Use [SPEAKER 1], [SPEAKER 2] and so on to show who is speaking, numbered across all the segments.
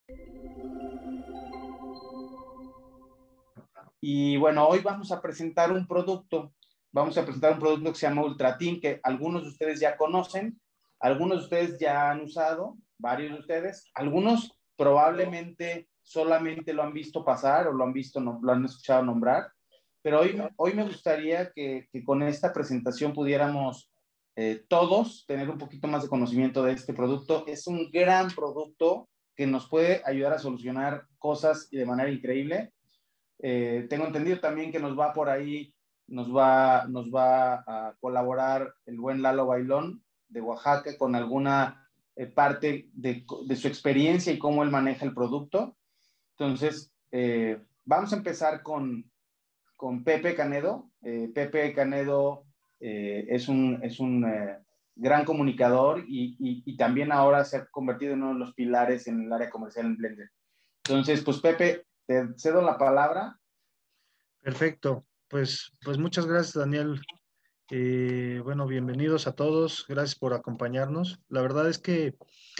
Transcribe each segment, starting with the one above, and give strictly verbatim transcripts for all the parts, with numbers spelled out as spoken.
[SPEAKER 1] Y bueno, hoy vamos a presentar un producto, vamos a presentar un producto que se llama Ultratin, que algunos de ustedes ya conocen, algunos de ustedes ya han usado, varios de ustedes, algunos probablemente solamente lo han visto pasar o lo han visto, no, lo han escuchado nombrar, pero hoy, hoy me gustaría que, que con esta presentación pudiéramos eh, todos tener un poquito más de conocimiento de este producto. Es un gran producto que nos puede ayudar a solucionar cosas de manera increíble. Eh, tengo entendido también que nos va por ahí, nos va, nos va a colaborar el buen Lalo Bailón de Oaxaca con alguna eh, parte de, de, su experiencia y cómo él maneja el producto. Entonces, eh, vamos a empezar con, con Pepe Canedo. Eh, Pepe Canedo eh, es un, es un eh, gran comunicador y, y, y también ahora se ha convertido en uno de los pilares en el área comercial en Blender. Entonces, pues Pepe, te cedo la palabra.
[SPEAKER 2] Perfecto, pues, pues muchas gracias, Daniel. Eh, bueno, bienvenidos a todos, gracias por acompañarnos. La verdad es que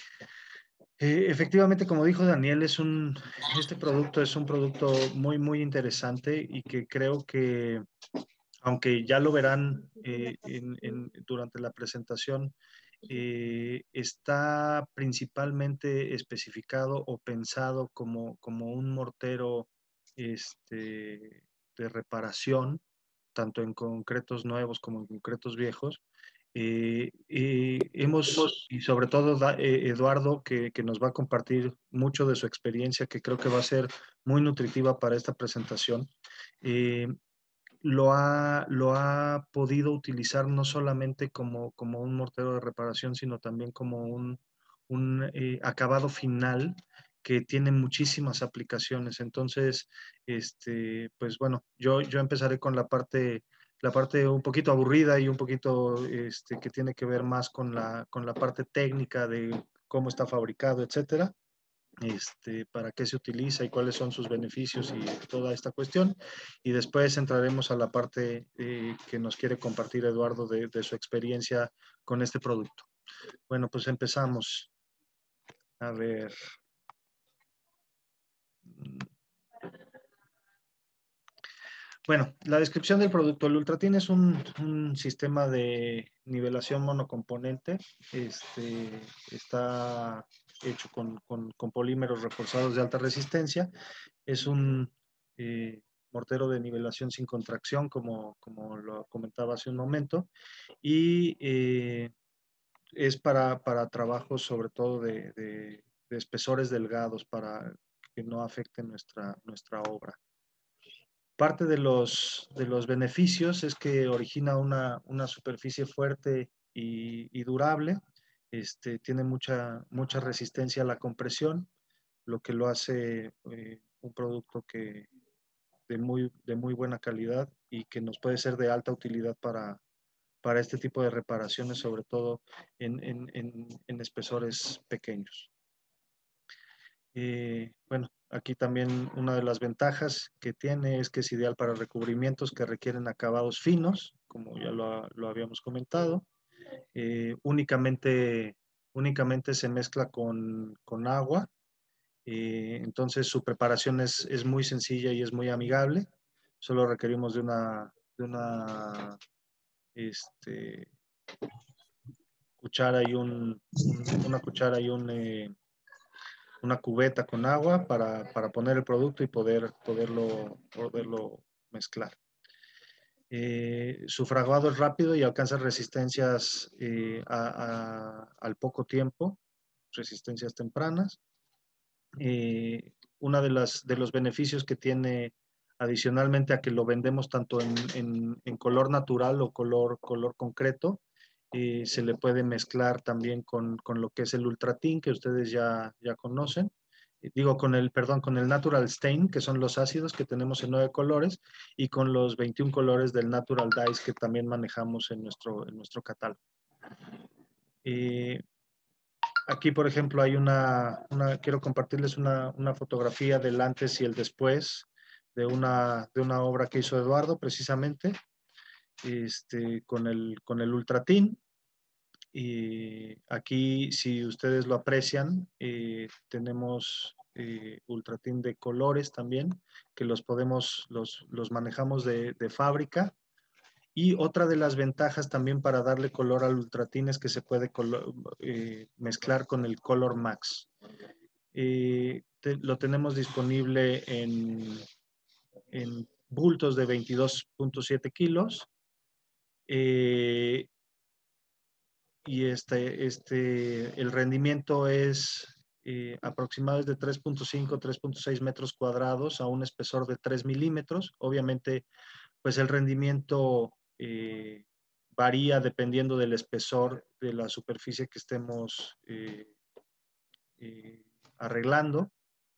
[SPEAKER 2] eh, efectivamente, como dijo Daniel, es un, este producto es un producto muy, muy interesante y que creo que, aunque ya lo verán eh, en, en, durante la presentación, eh, está principalmente especificado o pensado como, como un mortero este, de reparación, tanto en concretos nuevos como en concretos viejos. Eh, eh, hemos, y sobre todo da, eh, Eduardo, que, que, nos va a compartir mucho de su experiencia, que creo que va a ser muy nutritiva para esta presentación, eh, lo, ha, lo ha podido utilizar no solamente como, como un mortero de reparación, sino también como un, un eh, acabado final que tiene muchísimas aplicaciones. Entonces, este, pues bueno, yo, yo empezaré con la parte, la parte un poquito aburrida y un poquito este, que tiene que ver más con la, con la parte técnica de cómo está fabricado, etcétera. Este, para qué se utiliza y cuáles son sus beneficios y toda esta cuestión. Y después entraremos a la parte eh, que nos quiere compartir Eduardo de, de su experiencia con este producto. Bueno, pues empezamos. A ver. Bueno, la descripción del producto. El Ultratin es un, un sistema de nivelación monocomponente. Este, está hecho con, con, con polímeros reforzados de alta resistencia. Es un eh, mortero de nivelación sin contracción, como, como lo comentaba hace un momento, y eh, es para, para trabajos sobre todo de, de, de espesores delgados para que no afecte nuestra, nuestra obra. Parte de los, de los beneficios es que origina una, una superficie fuerte y, y durable, este, tiene mucha, mucha resistencia a la compresión, lo que lo hace eh, un producto que, de, muy, de muy buena calidad y que nos puede ser de alta utilidad para, para este tipo de reparaciones, sobre todo en, en, en, en espesores pequeños. Eh, bueno, aquí también una de las ventajas que tiene es que es ideal para recubrimientos que requieren acabados finos, como ya lo, lo habíamos comentado. Eh, únicamente, únicamente se mezcla con, con agua, eh, entonces su preparación es, es muy sencilla y es muy amigable. Solo requerimos de una, de una este, cuchara y un, un, una cuchara y un... Eh, una cubeta con agua para, para poner el producto y poder, poderlo, poderlo mezclar. Eh, su fraguado es rápido y alcanza resistencias eh, a, a, al poco tiempo, resistencias tempranas. Eh, uno de, las, de los beneficios que tiene adicionalmente a que lo vendemos tanto en, en, en color natural o color, color concreto, eh, se le puede mezclar también con, con lo que es el Ultratin, que ustedes ya, ya conocen. Digo, con el, perdón, con el Natural Stain, que son los ácidos que tenemos en nueve colores, y con los veintiún colores del Natural Dyes que también manejamos en nuestro, en nuestro catálogo. Eh, aquí, por ejemplo, hay una, una quiero compartirles una, una fotografía del antes y el después de una, de una obra que hizo Eduardo, precisamente, este, con el, con el Ultratin. Y aquí, si ustedes lo aprecian, eh, tenemos eh, Ultratin de colores también, que los podemos, los, los manejamos de, de fábrica. Y otra de las ventajas también para darle color al Ultratin es que se puede color, eh, mezclar con el Color Max. Eh, te, lo tenemos disponible en, en bultos de veintidós punto siete kilos. Eh, y este, este, el rendimiento es eh, aproximado de tres punto cinco, tres punto seis metros cuadrados a un espesor de tres milímetros. Obviamente, pues el rendimiento eh, varía dependiendo del espesor de la superficie que estemos eh, eh, arreglando.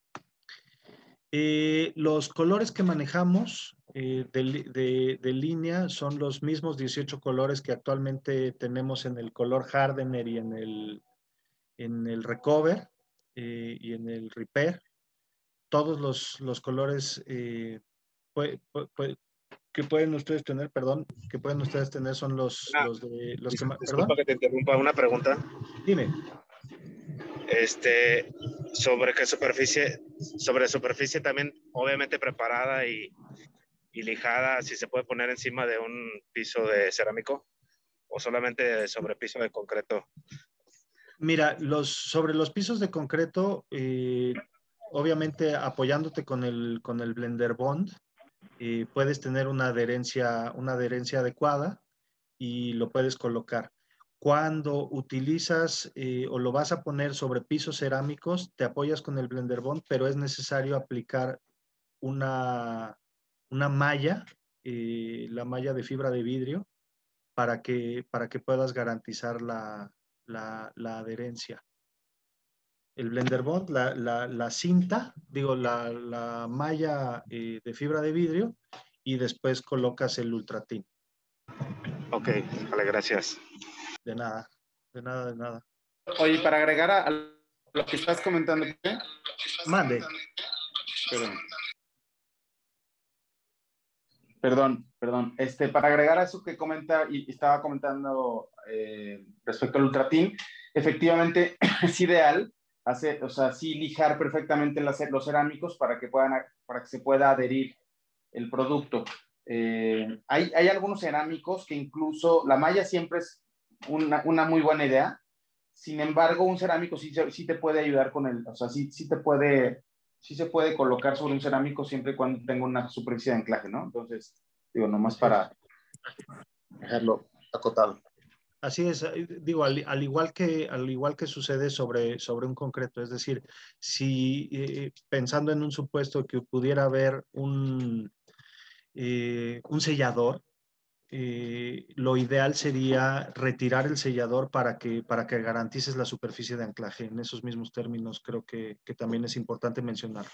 [SPEAKER 2] Eh, los colores que manejamos eh, de, de, de línea son los mismos dieciocho colores que actualmente tenemos en el color Hardener y en el, en el Recover eh, y en el Repair. Todos los, los colores eh, puede, puede, que pueden ustedes tener, perdón, que pueden ustedes tener son los,
[SPEAKER 3] Ah,
[SPEAKER 2] los de los
[SPEAKER 3] dis
[SPEAKER 2] que,
[SPEAKER 3] disculpa
[SPEAKER 2] perdón.
[SPEAKER 3] que te interrumpa, una pregunta.
[SPEAKER 2] Dime.
[SPEAKER 3] Este, sobre qué superficie, sobre superficie también, obviamente preparada y, y lijada, si se puede poner encima de un piso de cerámico o solamente sobre piso de concreto.
[SPEAKER 2] Mira, los, sobre los pisos de concreto, eh, obviamente apoyándote con el, con el Blender Bond, eh, puedes tener una adherencia, una adherencia adecuada y lo puedes colocar. Cuando utilizas eh, o lo vas a poner sobre pisos cerámicos, te apoyas con el Blender Bond, pero es necesario aplicar una, una malla, eh, la malla de fibra de vidrio, para que, para que puedas garantizar la, la, la adherencia. El Blender Bond, la, la, la cinta, digo, la, la malla eh, de fibra de vidrio, y después colocas el Ultratin.
[SPEAKER 3] Ok, vale, gracias.
[SPEAKER 2] De nada, de nada, de nada.
[SPEAKER 1] Oye, para agregar a, a lo que estás comentando, ¿qué?
[SPEAKER 2] Mande.
[SPEAKER 1] Perdón. Perdón, perdón. Este, para agregar a eso que comenta y estaba comentando eh, respecto al Ultratin, efectivamente es ideal hacer, o sea, sí lijar perfectamente las, los cerámicos para que puedan, para que se pueda adherir el producto. Eh, hay, hay algunos cerámicos que incluso la malla siempre es una, una muy buena idea. Sin embargo, un cerámico sí, sí te puede ayudar con el, o sea, sí, sí te puede, sí se puede colocar sobre un cerámico siempre y cuando tenga una superficie de anclaje, ¿no? Entonces, digo, nomás
[SPEAKER 2] Así es.
[SPEAKER 1] para dejarlo acotado.
[SPEAKER 2] Así es, digo, al, al, igual que, al igual que sucede sobre, sobre un concreto, es decir, si eh, pensando en un supuesto que pudiera haber un, eh, un sellador, eh, lo ideal sería retirar el sellador para que, para que garantices la superficie de anclaje. En esos mismos términos creo que, que también es importante mencionarlo.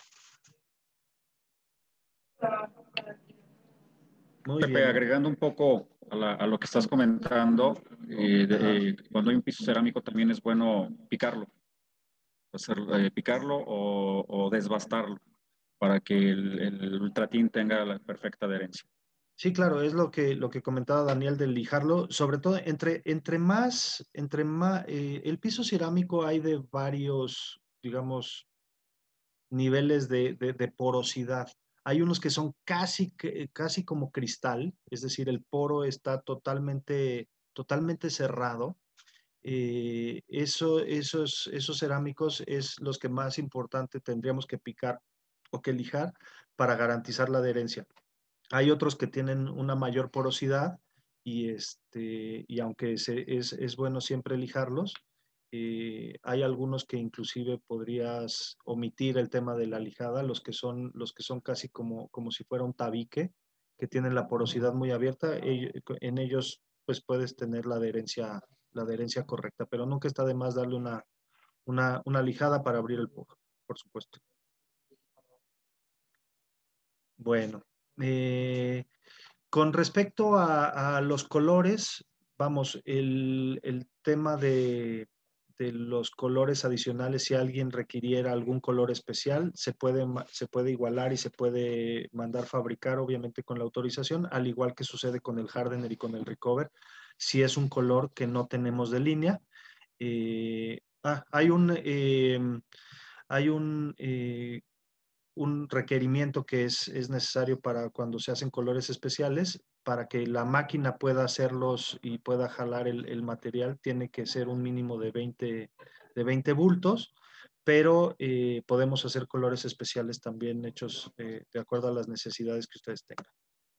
[SPEAKER 2] Muy
[SPEAKER 4] Pepe,
[SPEAKER 2] bien.
[SPEAKER 4] agregando un poco a, la, a lo que estás comentando, eh, de, eh, cuando hay un piso cerámico también es bueno picarlo, hacer, eh, picarlo o, o desbastarlo para que el, el Ultratin tenga la perfecta adherencia.
[SPEAKER 2] Sí, claro, es lo que, lo que comentaba Daniel del lijarlo, sobre todo entre, entre más, entre más, eh, el piso cerámico hay de varios, digamos, niveles de, de, de porosidad. Hay unos que son casi, casi como cristal, es decir, el poro está totalmente, totalmente cerrado. Eh, eso, esos, esos cerámicos es los que más importante tendríamos que picar o que lijar para garantizar la adherencia. Hay otros que tienen una mayor porosidad y, este, y aunque se, es, es bueno siempre lijarlos, eh, hay algunos que inclusive podrías omitir el tema de la lijada, los que son, los que son casi como, como si fuera un tabique, que tienen la porosidad muy abierta, en ellos pues puedes tener la adherencia, la adherencia correcta, pero nunca está de más darle una, una, una lijada para abrir el poro, por supuesto. Bueno, eh, con respecto a, a, los colores, vamos, el, el tema de, de, los colores adicionales, si alguien requiriera algún color especial, se puede, se puede igualar y se puede mandar fabricar, obviamente con la autorización, al igual que sucede con el Hardener y con el Recover, si es un color que no tenemos de línea. Eh, ah, hay un... Eh, hay un, eh, un requerimiento que es, es necesario para cuando se hacen colores especiales, para que la máquina pueda hacerlos y pueda jalar el, el material, tiene que ser un mínimo de veinte, de veinte bultos, pero eh, podemos hacer colores especiales también hechos eh, de acuerdo a las necesidades que ustedes tengan.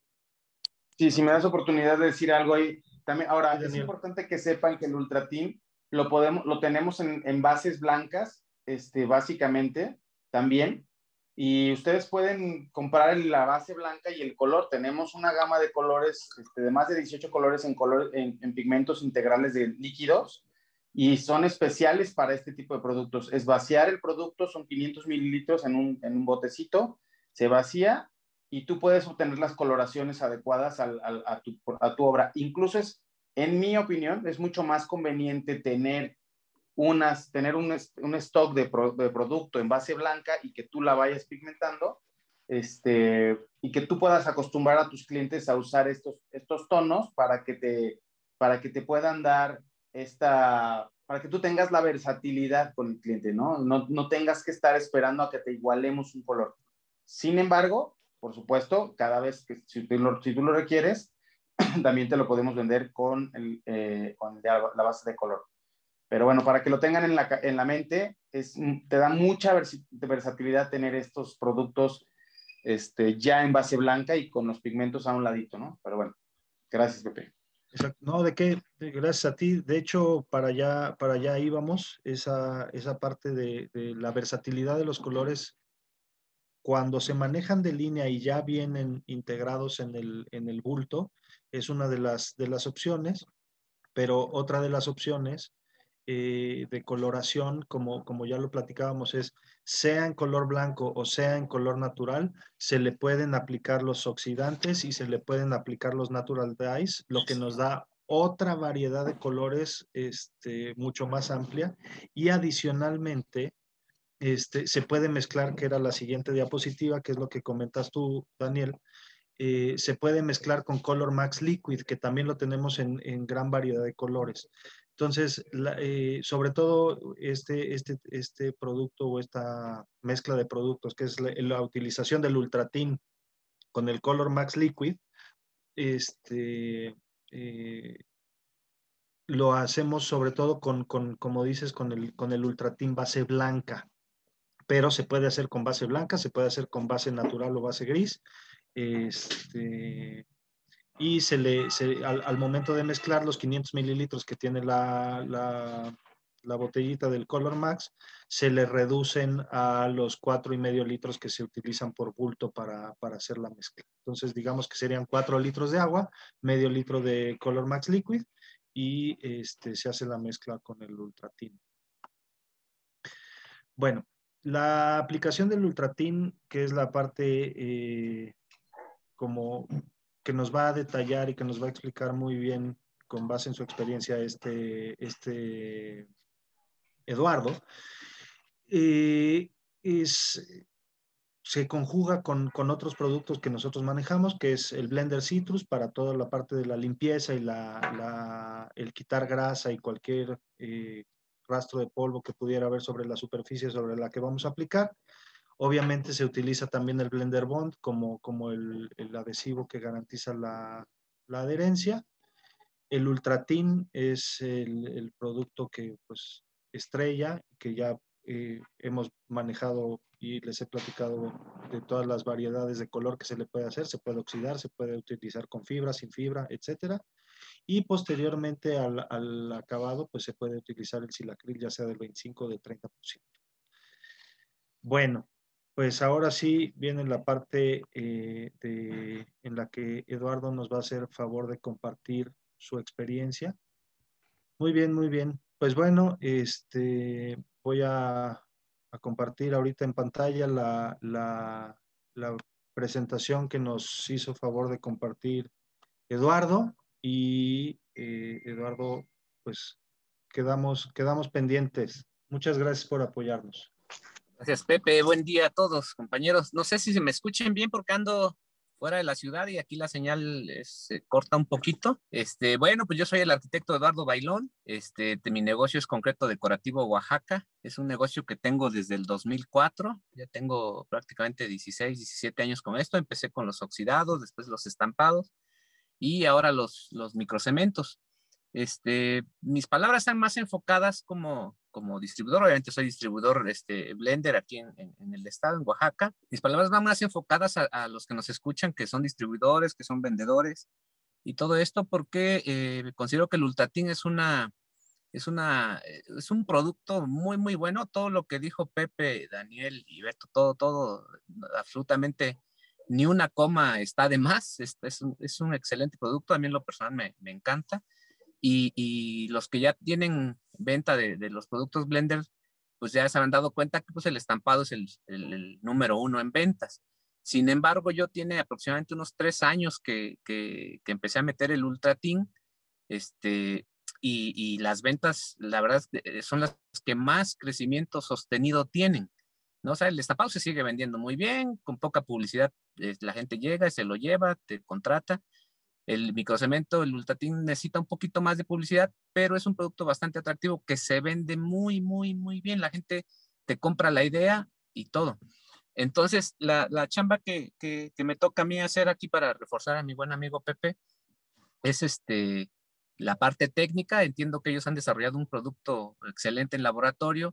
[SPEAKER 1] Sí, si me das oportunidad de decir algo ahí, también, ahora,
[SPEAKER 2] Sí,
[SPEAKER 1] es
[SPEAKER 2] Daniel.
[SPEAKER 1] importante que sepan que el Ultrateam lo podemos, lo tenemos en, en bases blancas, este, básicamente, también, y ustedes pueden comprar la base blanca y el color. Tenemos una gama de colores, este, de más de dieciocho colores en, color, en, en pigmentos integrales de líquidos, y son especiales para este tipo de productos. Es vaciar el producto, son quinientos mililitros en un, en un botecito, se vacía, y tú puedes obtener las coloraciones adecuadas al, al, a, tu, a tu obra. Incluso es, en mi opinión, es mucho más conveniente tener, unas, tener un, un stock de, pro, de producto en base blanca y que tú la vayas pigmentando, este, y que tú puedas acostumbrar a tus clientes a usar estos, estos tonos para que, te, para que te puedan dar esta, para que tú tengas la versatilidad con el cliente, ¿no? No, no tengas que estar esperando a que te igualemos un color. Sin embargo, por supuesto, cada vez que si tú lo, si tú lo requieres, también te lo podemos vender con, el, eh, con la base de color. Pero bueno, para que lo tengan en la, en la mente, es, te da mucha vers versatilidad tener estos productos este, ya en base blanca y con los pigmentos a un ladito, ¿no? Pero bueno, gracias, Pepe.
[SPEAKER 2] Exacto. No, ¿de qué? Gracias a ti. De hecho, para allá, para allá íbamos, esa, esa parte de, de la versatilidad de los colores. Cuando se manejan de línea y ya vienen integrados en el, en el bulto, es una de las, de las opciones, pero otra de las opciones eh, de coloración, como, como ya lo platicábamos, es sea en color blanco o sea en color natural, se le pueden aplicar los oxidantes y se le pueden aplicar los natural dyes, lo que nos da otra variedad de colores este, mucho más amplia, y adicionalmente este, se puede mezclar, que era la siguiente diapositiva, que es lo que comentas tú, Daniel, eh, se puede mezclar con Color Max Liquid, que también lo tenemos en, en gran variedad de colores. Entonces, la, eh, sobre todo este, este, este producto o esta mezcla de productos, que es la, la utilización del Ultratin con el Color Max Liquid, este, eh, lo hacemos sobre todo con, con, como dices, con el, con el Ultratin base blanca, pero se puede hacer con base blanca, se puede hacer con base natural o base gris. Este, y se le, se, al, al momento de mezclar los quinientos mililitros que tiene la, la, la botellita del Color Max, se le reducen a los cuatro y medio litros que se utilizan por bulto para, para hacer la mezcla. Entonces, digamos que serían cuatro litros de agua, medio litro de Color Max Liquid, y este, se hace la mezcla con el Ultratin. Bueno, la aplicación del Ultratin, que es la parte eh, como que nos va a detallar y que nos va a explicar muy bien con base en su experiencia este, este Eduardo, eh, es, se conjuga con, con otros productos que nosotros manejamos, que es el Blender Citrus para toda la parte de la limpieza y la, la, el quitar grasa y cualquier eh, rastro de polvo que pudiera haber sobre la superficie sobre la que vamos a aplicar. Obviamente se utiliza también el Blender Bond como, como el, el adhesivo que garantiza la, la adherencia. El Ultratin es el, el producto que pues estrella, que ya eh, hemos manejado y les he platicado de todas las variedades de color que se le puede hacer. Se puede oxidar, se puede utilizar con fibra, sin fibra, etcétera. Y posteriormente al, al acabado pues se puede utilizar el silacril, ya sea del veinticinco o del treinta por ciento. Bueno, pues ahora sí viene la parte eh, de, en la que Eduardo nos va a hacer favor de compartir su experiencia. Muy bien, muy bien. Pues bueno, este, voy a, a compartir ahorita en pantalla la, la, la presentación que nos hizo favor de compartir Eduardo, y eh, Eduardo, pues quedamos, quedamos pendientes. Muchas gracias por apoyarnos.
[SPEAKER 5] Gracias, Pepe. Buen día a todos, compañeros. No sé si se me escuchen bien porque ando fuera de la ciudad y aquí la señal se corta un poquito. Este, bueno, pues yo soy el arquitecto Eduardo Bailón. Este, mi negocio es Concreto Decorativo Oaxaca. Es un negocio que tengo desde el dos mil cuatro. Ya tengo prácticamente dieciséis, diecisiete años con esto. Empecé con los oxidados, después los estampados y ahora los, los microcementos. Este, mis palabras están más enfocadas como, como distribuidor. Obviamente soy distribuidor este, Blender aquí en, en, en el estado, en Oaxaca. Mis palabras van más enfocadas a, a los que nos escuchan, que son distribuidores, que son vendedores y todo esto porque eh, considero que el Ultratin es una, es una, es un producto muy, muy bueno. Todo lo que dijo Pepe, Daniel y Beto, todo, todo, absolutamente ni una coma está de más. Es, es, un, es un excelente producto. A mí en lo personal me, me encanta. Y, y los que ya tienen venta de, de los productos Blender, pues ya se han dado cuenta que pues el estampado es el, el, el número uno en ventas. Sin embargo, yo tiene aproximadamente unos tres años que, que, que empecé a meter el Ultratin, este, y, y las ventas, la verdad, son las que más crecimiento sostenido tienen, ¿no? O sea, el estampado se sigue vendiendo muy bien, con poca publicidad, eh, la gente llega, se lo lleva, te contrata. El microcemento, el Ultratin necesita un poquito más de publicidad, pero es un producto bastante atractivo que se vende muy, muy, muy bien. La gente te compra la idea y todo. Entonces, la, la chamba que, que, que me toca a mí hacer aquí para reforzar a mi buen amigo Pepe es este, la parte técnica. Entiendo que ellos han desarrollado un producto excelente en laboratorio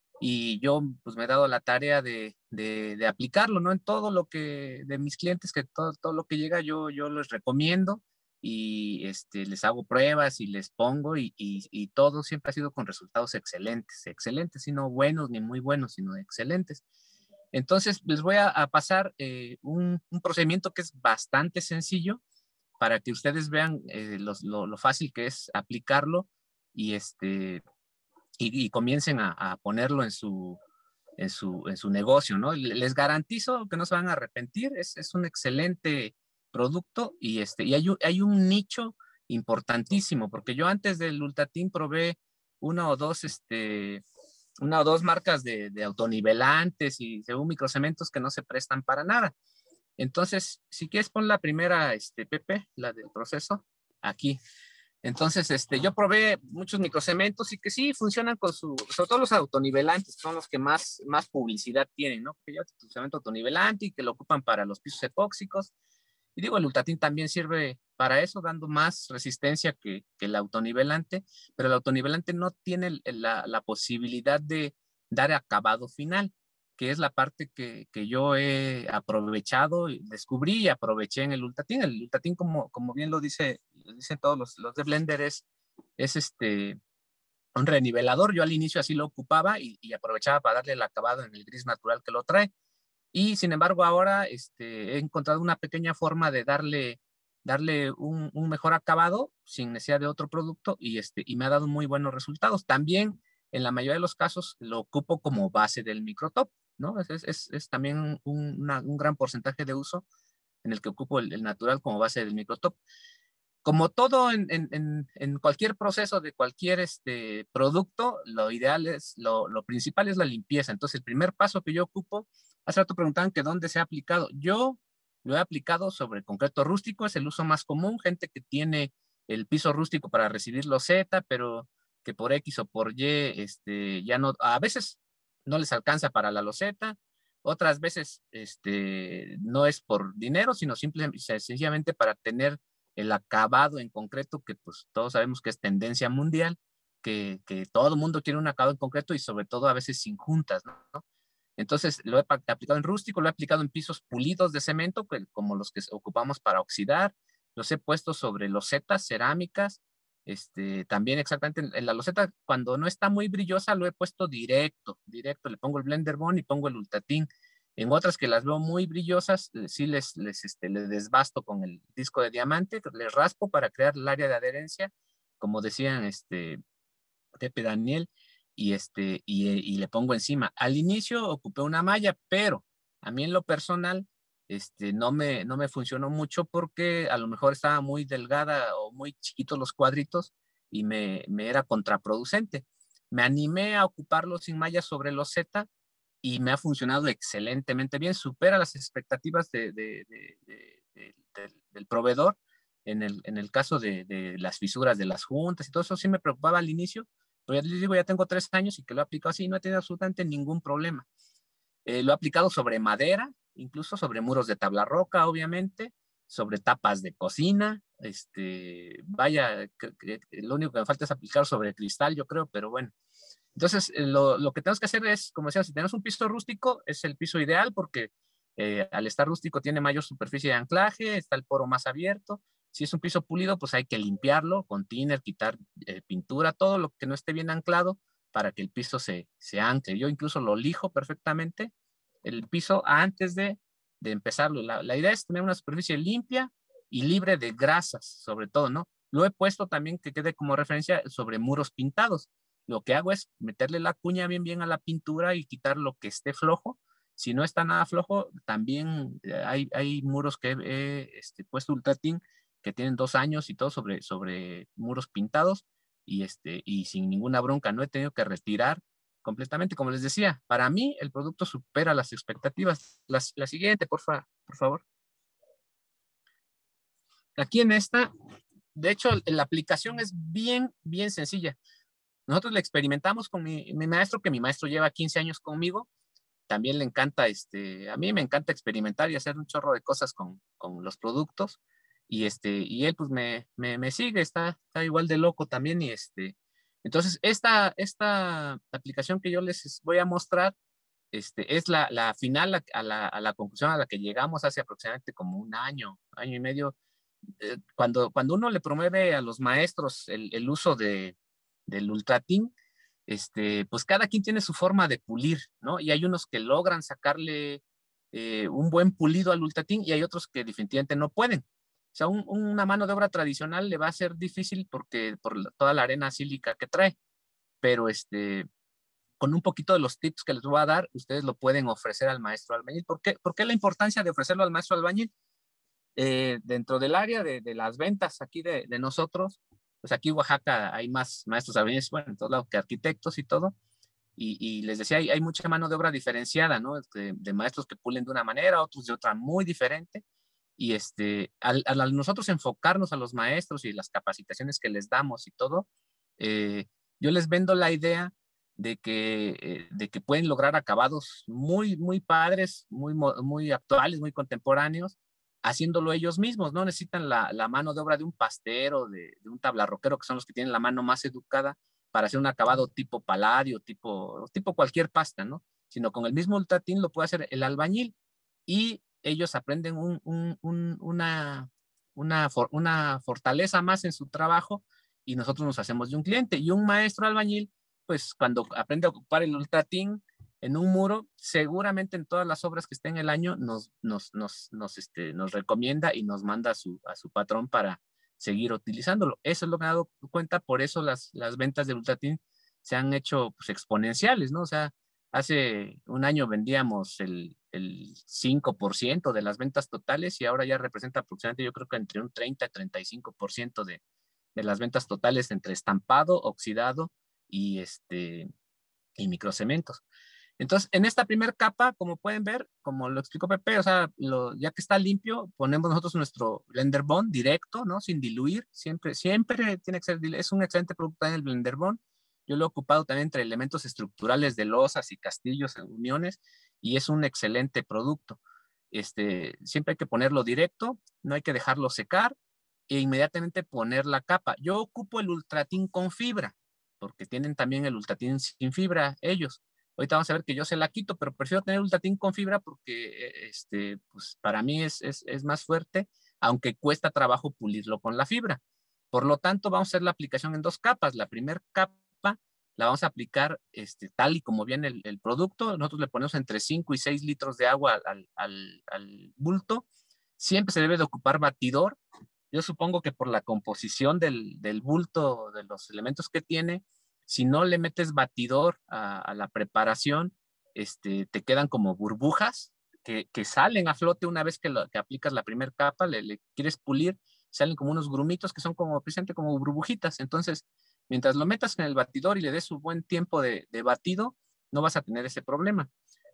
[SPEAKER 5] y yo pues me he dado la tarea de, de, de aplicarlo, ¿no? En todo lo que, de mis clientes, que todo, todo lo que llega yo, yo les recomiendo y este, les hago pruebas y les pongo y, y, y todo siempre ha sido con resultados excelentes, excelentes, y no buenos ni muy buenos, sino excelentes. Entonces les voy a, a pasar eh, un, un procedimiento que es bastante sencillo para que ustedes vean eh, los, lo, lo fácil que es aplicarlo y este... Y, y comiencen a, a ponerlo en su, en, su, en su negocio, ¿no? Les garantizo que no se van a arrepentir. Es, es un excelente producto y, este, y hay, un, hay un nicho importantísimo, porque yo antes del Ultratin probé una o dos, este, una o dos marcas de, de autonivelantes y según microcementos que no se prestan para nada. Entonces, si quieres pon la primera, este, Pepe, la del proceso, aquí. Entonces, este, yo probé muchos microcementos y que sí funcionan con su, sobre todo los autonivelantes, son los que más, más publicidad tienen, ¿no? Que yo tu cemento autonivelante y que lo ocupan para los pisos epóxicos. Y digo, el Ultratin también sirve para eso, dando más resistencia que, que el autonivelante, pero el autonivelante no tiene la, la posibilidad de dar acabado final, que es la parte que, que yo he aprovechado, descubrí y aproveché en el Ultratin. El Ultratin, como, como bien lo dice, lo dicen todos los, los de Blender, es, es este, un renivelador. Yo al inicio así lo ocupaba y, y aprovechaba para darle el acabado en el gris natural que lo trae. Y sin embargo ahora este, he encontrado una pequeña forma de darle, darle un, un mejor acabado sin necesidad de otro producto y, este, y me ha dado muy buenos resultados. También en la mayoría de los casos lo ocupo como base del microtop, ¿no? Es, es, es también un, una, un gran porcentaje de uso en el que ocupo el, el natural como base del microtop. Como todo en, en, en cualquier proceso de cualquier este, producto, lo ideal es, lo, lo principal es la limpieza. Entonces, el primer paso que yo ocupo, hace rato preguntaban que dónde se ha aplicado. Yo lo he aplicado sobre concreto rústico, es el uso más común. Gente que tiene el piso rústico para recibir loseta, pero que por X o por Y, este, ya no, a veces no les alcanza para la loseta, otras veces este, no es por dinero, sino simplemente, sencillamente para tener el acabado en concreto, que pues todos sabemos que es tendencia mundial, que, que todo el mundo quiere un acabado en concreto y sobre todo a veces sin juntas, ¿no? Entonces lo he aplicado en rústico, lo he aplicado en pisos pulidos de cemento, que, como los que ocupamos para oxidar, los he puesto sobre losetas cerámicas, este, también exactamente en, en la loseta, cuando no está muy brillosa, lo he puesto directo, directo, le pongo el Blender Bond y pongo el Ultratin. En otras que las veo muy brillosas, sí les, les, este, les desbasto con el disco de diamante, les raspo para crear el área de adherencia, como decían este, Pepe, Daniel, y, este, y, y le pongo encima. Al inicio ocupé una malla, pero a mí en lo personal este, no, me, no me funcionó mucho porque a lo mejor estaba muy delgada o muy chiquitos los cuadritos y me, me era contraproducente. Me animé a ocuparlo sin malla sobre loseta y me ha funcionado excelentemente bien, supera las expectativas de, de, de, de, del, del proveedor. En el, en el caso de, de las fisuras de las juntas y todo eso sí me preocupaba al inicio, pero ya les digo, ya tengo tres años y que lo he aplicado así y no he tenido absolutamente ningún problema. Eh, lo he aplicado sobre madera, incluso sobre muros de tabla roca, obviamente, sobre tapas de cocina. Este, vaya, que, que, lo único que me falta es aplicar sobre cristal, yo creo, pero bueno. Entonces, eh, lo, lo que tenemos que hacer es, como decía, si tenemos un piso rústico, es el piso ideal porque eh, al estar rústico tiene mayor superficie de anclaje, está el poro más abierto. Si es un piso pulido, pues hay que limpiarlo con thinner, quitar eh, pintura, todo lo que no esté bien anclado para que el piso se, se ancle. Yo incluso lo lijo perfectamente el piso antes de, de empezarlo. La, la idea es tener una superficie limpia y libre de grasas, sobre todo, ¿no? Lo he puesto también que quede como referencia sobre muros pintados. Lo que hago es meterle la cuña bien bien a la pintura y quitar lo que esté flojo. Si no está nada flojo, también hay, hay muros que he este, puesto Ultratin que tienen dos años y todo sobre, sobre muros pintados y, este, y sin ninguna bronca. No he tenido que retirar completamente. Como les decía, para mí el producto supera las expectativas. La, la siguiente, por, fa, por favor. Aquí en esta, de hecho, la aplicación es bien, bien sencilla. Nosotros la experimentamos con mi, mi maestro, que mi maestro lleva quince años conmigo. También le encanta, este, a mí me encanta experimentar y hacer un chorro de cosas con, con los productos. Y, este, y él pues me, me, me sigue, está, está igual de loco también. Y este, entonces, esta, esta aplicación que yo les voy a mostrar este, es la, la final a, a, la, a la conclusión a la que llegamos hace aproximadamente como un año, año y medio. Eh, cuando, cuando uno le promueve a los maestros el, el uso de, del Ultratin, este, pues cada quien tiene su forma de pulir, ¿no? Y hay unos que logran sacarle eh, un buen pulido al Ultratin y hay otros que definitivamente no pueden. O sea, un, una mano de obra tradicional le va a ser difícil porque por la, toda la arena sílica que trae, pero este, con un poquito de los tips que les voy a dar, ustedes lo pueden ofrecer al maestro albañil. ¿Por qué, ¿Por qué la importancia de ofrecerlo al maestro albañil? Eh, dentro del área de, de las ventas aquí de, de nosotros, pues aquí en Oaxaca hay más maestros albañiles, bueno, en todos lados que arquitectos y todo, y, y les decía, hay, hay mucha mano de obra diferenciada, ¿no? De, de maestros que pulen de una manera, otros de otra muy diferente, y este, al, al nosotros enfocarnos a los maestros y las capacitaciones que les damos y todo, eh, yo les vendo la idea de que, eh, de que pueden lograr acabados muy, muy padres, muy, muy actuales, muy contemporáneos, haciéndolo ellos mismos. No necesitan la, la mano de obra de un pastero, de, de un tablarroquero, que son los que tienen la mano más educada para hacer un acabado tipo paladio, tipo, tipo cualquier pasta, ¿no? Sino con el mismo Ultratin lo puede hacer el albañil y ellos aprenden un, un, un, una, una, for, una fortaleza más en su trabajo y nosotros nos hacemos de un cliente. Y un maestro albañil, pues cuando aprende a ocupar el Ultratin en un muro, seguramente en todas las obras que estén en el año nos, nos, nos, nos, este, nos recomienda y nos manda a su, a su patrón para seguir utilizándolo. Eso es lo que me he dado cuenta, por eso las, las ventas de Ultratin se han hecho pues, exponenciales, ¿no? O sea, hace un año vendíamos el, el cinco por ciento de las ventas totales y ahora ya representa aproximadamente, yo creo que entre un treinta y treinta y cinco por ciento de, de las ventas totales entre estampado, oxidado y, este, y microcementos. Entonces, en esta primera capa, como pueden ver, como lo explicó Pepe, o sea, lo, ya que está limpio, ponemos nosotros nuestro Blender Bond directo, ¿no? Sin diluir, siempre, siempre tiene que ser, es un excelente producto en el Blender Bond. Yo lo he ocupado también entre elementos estructurales de losas y castillos en uniones y es un excelente producto. Este, siempre hay que ponerlo directo, no hay que dejarlo secar e inmediatamente poner la capa. Yo ocupo el Ultratin con fibra, porque tienen también el Ultratin sin fibra ellos. Ahorita vamos a ver que yo se la quito, pero prefiero tener Ultratin con fibra porque este, pues, para mí es, es, es más fuerte, aunque cuesta trabajo pulirlo con la fibra. Por lo tanto, vamos a hacer la aplicación en dos capas. La primera capa la vamos a aplicar este, tal y como viene el, el producto. Nosotros le ponemos entre cinco y seis litros de agua al, al, al bulto. Siempre se debe de ocupar batidor. Yo supongo que por la composición del, del bulto, de los elementos que tiene, si no le metes batidor a, a la preparación, este, te quedan como burbujas que, que salen a flote una vez que, lo, que aplicas la primera capa, le, le quieres pulir, salen como unos grumitos que son como, precisamente como burbujitas. Entonces, mientras lo metas en el batidor y le des su buen tiempo de, de batido, no vas a tener ese problema.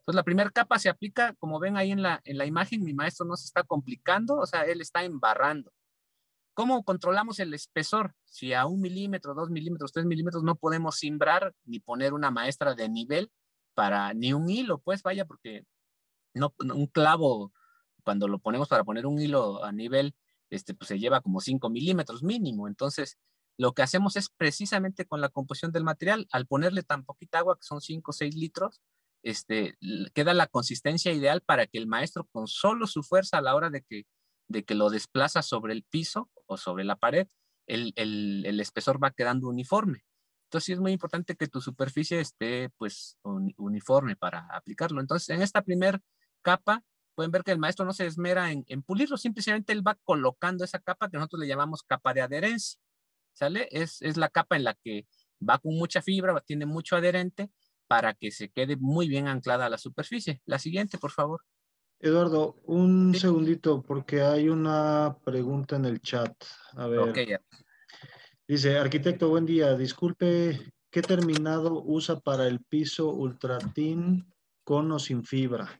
[SPEAKER 5] Entonces la primera capa se aplica, como ven ahí en la, en la imagen, mi maestro no se está complicando, o sea, él está embarrando. ¿Cómo controlamos el espesor? Si a un milímetro, dos milímetros, tres milímetros no podemos cimbrar ni poner una maestra de nivel para ni un hilo, pues vaya, porque no, un clavo, cuando lo ponemos para poner un hilo a nivel, este, pues se lleva como cinco milímetros mínimo. Entonces, lo que hacemos es precisamente con la composición del material, al ponerle tan poquita agua, que son cinco o seis litros, este, queda la consistencia ideal para que el maestro, con solo su fuerza a la hora de que, de que lo desplaza sobre el piso o sobre la pared, el, el, el espesor va quedando uniforme. Entonces sí es muy importante que tu superficie esté pues un, uniforme para aplicarlo. Entonces en esta primera capa pueden ver que el maestro no se esmera en, en pulirlo, simplemente él va colocando esa capa que nosotros le llamamos capa de adherencia, ¿sale? Es, es la capa en la que va con mucha fibra, tiene mucho adherente para que se quede muy bien anclada a la superficie. La siguiente, por favor.
[SPEAKER 2] Eduardo, un
[SPEAKER 5] Sí.
[SPEAKER 2] segundito, porque hay una pregunta en el chat. A ver.
[SPEAKER 5] Ok, ya.
[SPEAKER 2] Dice, arquitecto, buen día. Disculpe, ¿qué terminado usa para el piso Ultratin con o sin fibra?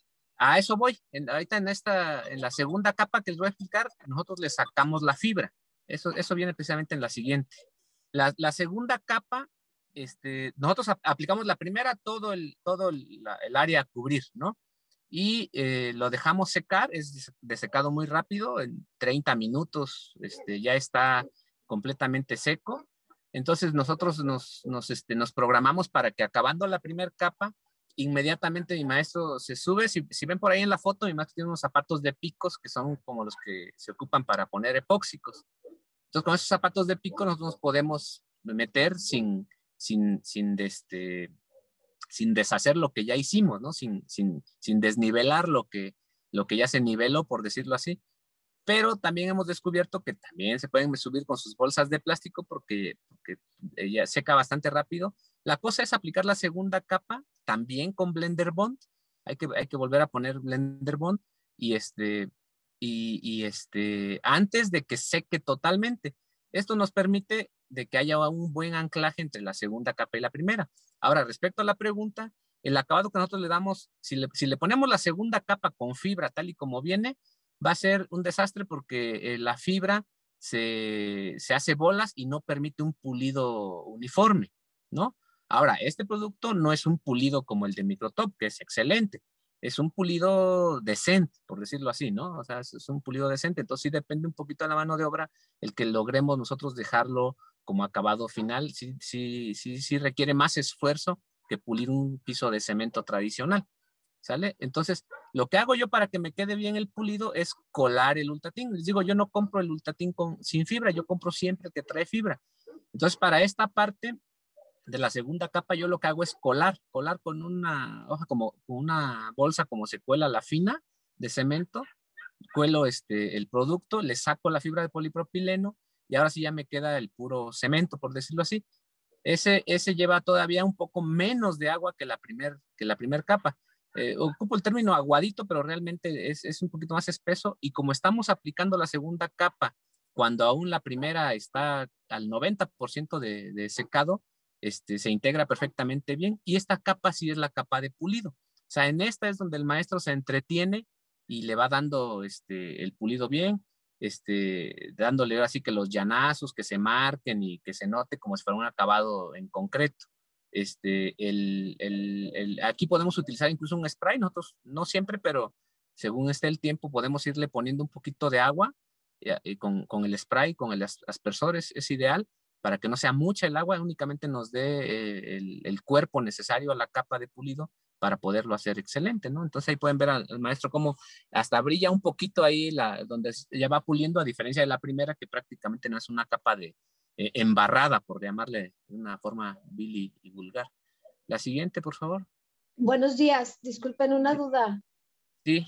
[SPEAKER 5] A eso voy. En, ahorita en esta, en la segunda capa que les voy a explicar, nosotros le sacamos la fibra. Eso, eso viene precisamente en la siguiente. La, la segunda capa, este, nosotros a, aplicamos la primera, todo el, todo el, la, el área a cubrir, ¿no? Y eh, lo dejamos secar, es de secado muy rápido, en treinta minutos este, ya está completamente seco. Entonces nosotros nos, nos, este, nos programamos para que acabando la primera capa, inmediatamente mi maestro se sube. Si, si ven por ahí en la foto, mi maestro tiene unos zapatos de picos que son como los que se ocupan para poner epóxicos. Entonces con esos zapatos de pico nosotros nos podemos meter sin, sin, sin, este, sin deshacer lo que ya hicimos, ¿no? Sin, sin, sin desnivelar lo que, lo que ya se niveló, por decirlo así. Pero también hemos descubierto que también se pueden subir con sus bolsas de plástico porque, porque ella seca bastante rápido. La cosa es aplicar la segunda capa también con Blender Bond. Hay que, hay que volver a poner Blender Bond y este, y, y este, antes de que seque totalmente. Esto nos permite de que haya un buen anclaje entre la segunda capa y la primera. Ahora, respecto a la pregunta, el acabado que nosotros le damos, si le, si le ponemos la segunda capa con fibra tal y como viene, va a ser un desastre porque eh, la fibra se, se hace bolas y no permite un pulido uniforme, ¿no? Ahora, este producto no es un pulido como el de Microtop, que es excelente. Es un pulido decente, por decirlo así, ¿no? O sea, es, es un pulido decente. Entonces sí depende un poquito de la mano de obra el que logremos nosotros dejarlo como acabado final. Sí, sí, sí, sí requiere más esfuerzo que pulir un piso de cemento tradicional. ¿Sale? Entonces, lo que hago yo para que me quede bien el pulido es colar el Ultratin. Les digo, yo no compro el Ultratin con, sin fibra, yo compro siempre el que trae fibra. Entonces, para esta parte de la segunda capa, yo lo que hago es colar, colar con una hoja, como con una bolsa, como se cuela la fina de cemento, cuelo este, el producto, le saco la fibra de polipropileno y ahora sí ya me queda el puro cemento, por decirlo así. Ese, ese lleva todavía un poco menos de agua que la primer, que la primer capa. Eh, ocupo el término aguadito, pero realmente es, es un poquito más espeso y como estamos aplicando la segunda capa cuando aún la primera está al noventa por ciento de, de secado, este, se integra perfectamente bien y esta capa sí es la capa de pulido. O sea, en esta es donde el maestro se entretiene y le va dando este, el pulido bien, este, dándole así que los llanazos que se marquen y que se note como si fuera un acabado en concreto. Este, el, el, el, aquí podemos utilizar incluso un spray, nosotros no siempre, pero según esté el tiempo podemos irle poniendo un poquito de agua y con, con el spray, con el aspersor es, es ideal para que no sea mucha el agua, únicamente nos dé eh, el, el cuerpo necesario a la capa de pulido para poderlo hacer excelente, ¿no? Entonces ahí pueden ver al, al maestro cómo hasta brilla un poquito ahí la, donde ya va puliendo, a diferencia de la primera que prácticamente no es una capa de, Eh, embarrada, por llamarle de una forma vil y, y vulgar. La siguiente, por favor.
[SPEAKER 6] Buenos días, disculpen una duda.
[SPEAKER 5] Sí.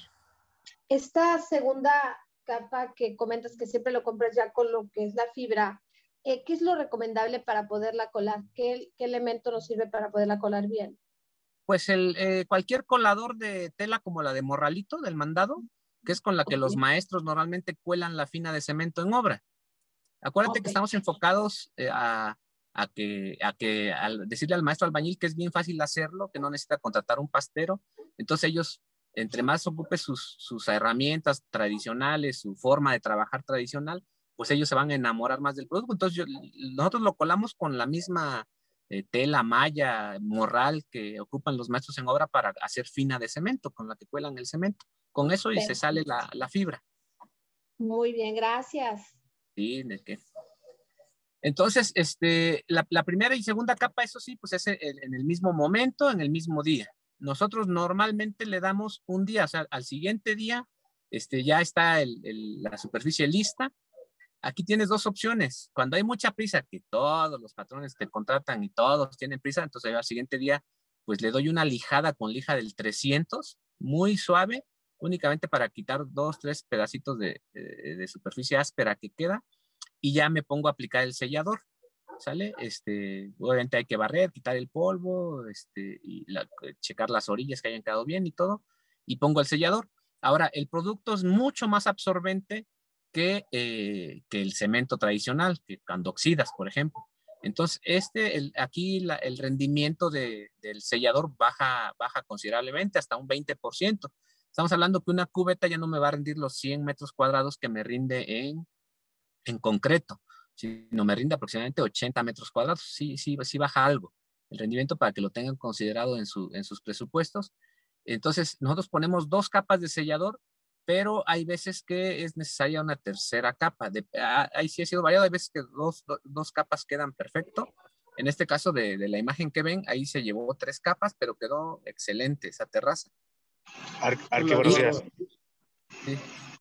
[SPEAKER 6] Esta segunda capa que comentas que siempre lo compras ya con lo que es la fibra, eh, ¿qué es lo recomendable para poderla colar? ¿Qué, qué elemento nos sirve para poderla colar bien?
[SPEAKER 5] Pues el, eh, cualquier colador de tela como la de morralito, del mandado, que es con la que okay. los maestros normalmente cuelan la fina de cemento en obra. Acuérdate okay. que estamos enfocados eh, a, a que, a que al decirle al maestro albañil que es bien fácil hacerlo, que no necesita contratar un pastero. Entonces ellos, entre más ocupe sus, sus herramientas tradicionales, su forma de trabajar tradicional, pues ellos se van a enamorar más del producto. Entonces yo, nosotros lo colamos con la misma eh, tela, malla, morral que ocupan los maestros en obra para hacer fina de cemento, con la que cuelan el cemento. Con eso y Perfecto. Se sale la, la fibra.
[SPEAKER 6] Muy bien, gracias.
[SPEAKER 5] Sí, ¿de qué? Entonces, este, la, la primera y segunda capa, eso sí, pues es el, en el mismo momento, en el mismo día. Nosotros normalmente le damos un día, o sea, al siguiente día este, ya está el, el, la superficie lista. Aquí tienes dos opciones. Cuando hay mucha prisa, que todos los patrones te contratan y todos tienen prisa, entonces al siguiente día, pues le doy una lijada con lija del trescientos, muy suave, únicamente para quitar dos, tres pedacitos de, de, de superficie áspera que queda, y ya me pongo a aplicar el sellador, ¿sale? Este, obviamente hay que barrer, quitar el polvo, este, y la, checar las orillas que hayan quedado bien y todo, y pongo el sellador. Ahora, el producto es mucho más absorbente que, eh, que el cemento tradicional, que cuando oxidas, por ejemplo. Entonces, este, el, aquí la, el rendimiento de, del sellador baja, baja considerablemente, hasta un veinte por ciento. Estamos hablando que una cubeta ya no me va a rendir los cien metros cuadrados que me rinde en, en concreto, sino me rinde aproximadamente ochenta metros cuadrados. Sí, sí, sí baja algo el rendimiento para que lo tengan considerado en, su, en sus presupuestos. Entonces, nosotros ponemos dos capas de sellador, pero hay veces que es necesaria una tercera capa. De, ahí sí ha sido variado, hay veces que dos, do, dos capas quedan perfecto. En este caso de, de la imagen que ven, ahí se llevó tres capas, pero quedó excelente esa terraza.
[SPEAKER 3] Ar Arqui, buenos días.
[SPEAKER 5] Sí.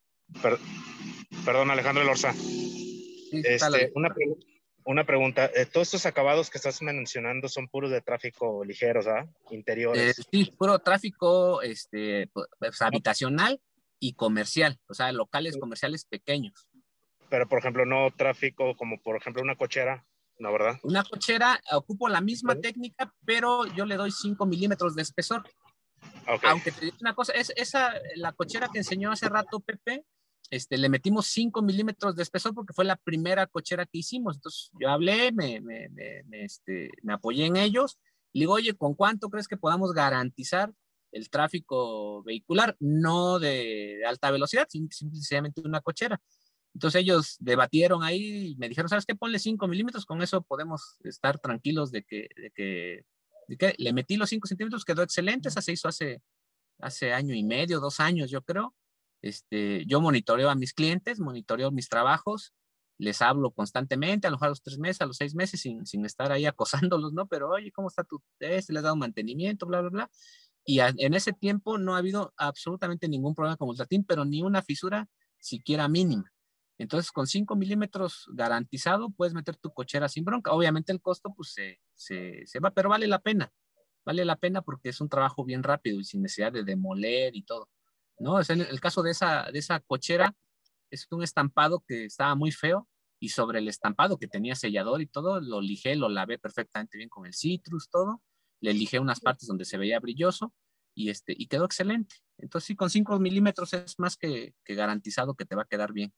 [SPEAKER 3] Per Perdón, Alejandro Elorza.
[SPEAKER 5] Sí,
[SPEAKER 3] este, una, pre una pregunta. Eh, todos estos acabados que estás mencionando son puros de tráfico ligeros, ¿ah? Interiores.
[SPEAKER 5] Eh, sí, puro tráfico este, pues, habitacional y comercial, o sea, locales comerciales pequeños.
[SPEAKER 3] Pero, por ejemplo, no tráfico como, por ejemplo, una cochera, ¿no, verdad?
[SPEAKER 5] Una cochera, ocupo la misma ¿Sí? técnica, pero yo le doy cinco milímetros de espesor. Okay. Aunque te digo una cosa, es, esa, la cochera que enseñó hace rato Pepe, este, le metimos cinco milímetros de espesor porque fue la primera cochera que hicimos. Entonces yo hablé, me, me, me, me, este, me apoyé en ellos. Y le digo, oye, ¿con cuánto crees que podamos garantizar el tráfico vehicular? No de, de alta velocidad, simplemente una cochera. Entonces ellos debatieron ahí y me dijeron, ¿sabes qué? Ponle cinco milímetros, con eso podemos estar tranquilos de que, de que, de que le metí los cinco centímetros, quedó excelente. Esa se hizo hace, hace año y medio, dos años, yo creo. Este, yo monitoreo a mis clientes, monitoreo mis trabajos, les hablo constantemente, a lo mejor a los tres meses, a los seis meses, sin, sin estar ahí acosándolos, ¿no? Pero, oye, ¿cómo está tu test? ¿Le has dado mantenimiento? Bla, bla, bla. Y a, en ese tiempo no ha habido absolutamente ningún problema con Ultratin, pero ni una fisura siquiera mínima. Entonces, con cinco milímetros garantizado, puedes meter tu cochera sin bronca. Obviamente el costo, pues, se, se, se va, pero vale la pena. Vale la pena porque es un trabajo bien rápido y sin necesidad de demoler y todo, ¿no? O sea, en el caso de esa, de esa cochera, es un estampado que estaba muy feo y sobre el estampado que tenía sellador y todo, lo lijé, lo lavé perfectamente bien con el citrus, todo. Le lijé unas partes donde se veía brilloso y, este, y quedó excelente. Entonces, sí, con cinco milímetros es más que, que garantizado que te va a quedar bien.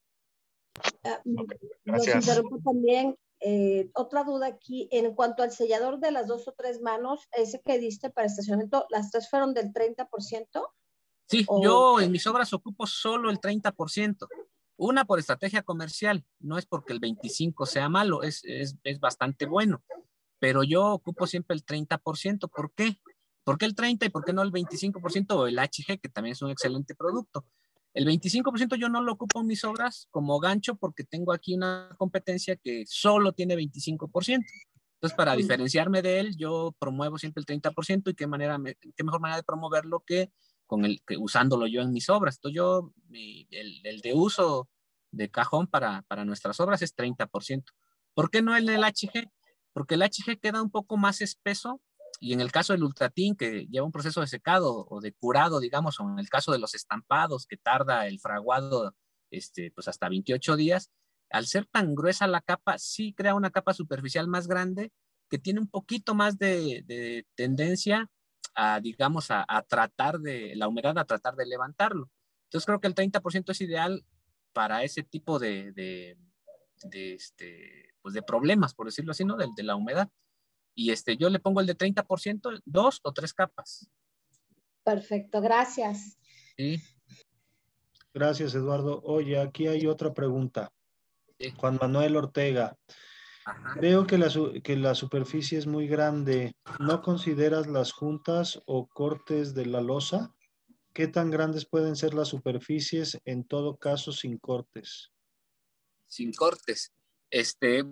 [SPEAKER 6] Uh, okay, nos interrumpo también. Eh, otra duda aquí, en cuanto al sellador de las dos o tres manos, ese que diste para estacionamiento, ¿las tres fueron del treinta por ciento?
[SPEAKER 5] Sí, o... yo en mis obras ocupo solo el treinta por ciento. Una por estrategia comercial, no es porque el veinticinco por ciento sea malo, es, es, es bastante bueno, pero yo ocupo siempre el treinta por ciento. ¿Por qué? ¿Por qué el treinta y por qué no el veinticinco por ciento o el H G, que también es un excelente producto? El veinticinco por ciento yo no lo ocupo en mis obras como gancho porque tengo aquí una competencia que solo tiene veinticinco por ciento. Entonces, para diferenciarme de él, yo promuevo siempre el treinta por ciento y qué, manera, qué mejor manera de promoverlo que, con el, que usándolo yo en mis obras. Entonces, yo, mi, el, el de uso de cajón para, para nuestras obras es treinta por ciento. ¿Por qué no el del H G? Porque el H G queda un poco más espeso. Y en el caso del Ultratin, que lleva un proceso de secado o de curado, digamos, o en el caso de los estampados, que tarda el fraguado este, pues hasta veintiocho días, al ser tan gruesa la capa, sí crea una capa superficial más grande que tiene un poquito más de, de tendencia a, digamos, a, a tratar de, la humedad a tratar de levantarlo. Entonces creo que el treinta por ciento es ideal para ese tipo de, de, de, este, pues de problemas, por decirlo así, ¿no? De, de la humedad. Y este, yo le pongo el de treinta por ciento, dos o tres capas.
[SPEAKER 6] Perfecto, gracias.
[SPEAKER 5] Sí.
[SPEAKER 2] Gracias, Eduardo. Oye, aquí hay otra pregunta.
[SPEAKER 5] Sí.
[SPEAKER 2] Juan Manuel Ortega.
[SPEAKER 5] Ajá.
[SPEAKER 2] Veo que la, que la superficie es muy grande. ¿No consideras las juntas o cortes de la losa? ¿Qué tan grandes pueden ser las superficies, en todo caso, sin cortes?
[SPEAKER 5] Sin cortes. Este,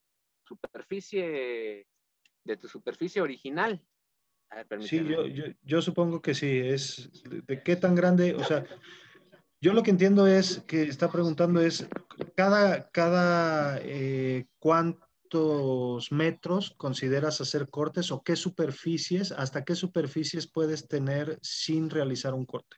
[SPEAKER 5] superficie, de tu superficie original. A ver, permíteme.
[SPEAKER 2] Sí, yo, yo, yo supongo que sí. Es de, de qué tan grande, o sea, yo lo que entiendo es que está preguntando es cada, cada eh, cuántos metros consideras hacer cortes o qué superficies, hasta qué superficies puedes tener sin realizar un corte.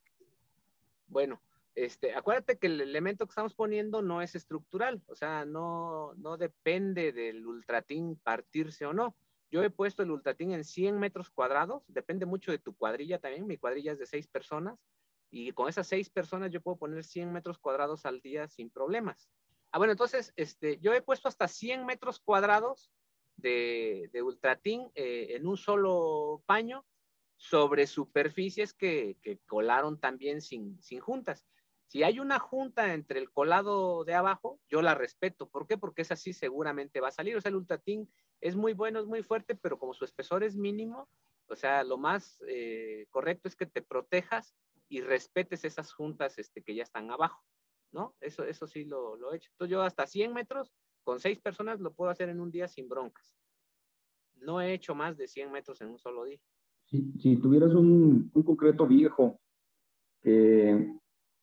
[SPEAKER 5] Bueno, este, acuérdate que el elemento que estamos poniendo no es estructural, o sea, no, no depende del ultratín partirse o no. Yo he puesto el ultratín en cien metros cuadrados, depende mucho de tu cuadrilla también, mi cuadrilla es de seis personas, y con esas seis personas yo puedo poner cien metros cuadrados al día sin problemas. Ah, bueno, entonces, este, yo he puesto hasta cien metros cuadrados de, de ultratín eh, en un solo paño, sobre superficies que, que colaron también sin, sin juntas. Si hay una junta entre el colado de abajo, yo la respeto. ¿Por qué? Porque esa sí seguramente va a salir. O sea, el ultratín es muy bueno, es muy fuerte, pero como su espesor es mínimo, o sea, lo más eh, correcto es que te protejas y respetes esas juntas este, que ya están abajo, ¿no? Eso, eso sí lo, lo he hecho. Entonces yo hasta cien metros con seis personas lo puedo hacer en un día sin broncas. No he hecho más de cien metros en un solo día.
[SPEAKER 7] Si, si tuvieras un, un concreto viejo que,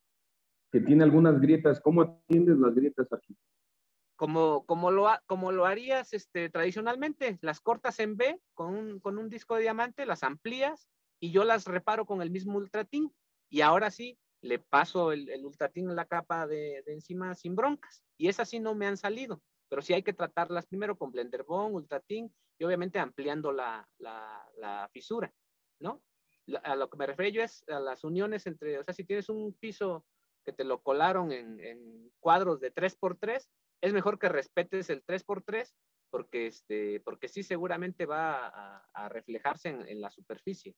[SPEAKER 7] que tiene algunas grietas, ¿cómo atiendes las grietas aquí?
[SPEAKER 5] Como, como, lo, como lo harías este, tradicionalmente, las cortas en B con un, con un disco de diamante, las amplías y yo las reparo con el mismo ultratín. Y ahora sí, le paso el, el ultratín en la capa de, de encima sin broncas. Y esas sí no me han salido, pero sí hay que tratarlas primero con Blender Bond, ultratín y obviamente ampliando la, la, la fisura, ¿no? A lo que me refiero yo es a las uniones entre, o sea, si tienes un piso que te lo colaron en, en cuadros de tres por tres, es mejor que respetes el tres por tres porque, este, porque sí seguramente va a, a reflejarse en, en la superficie.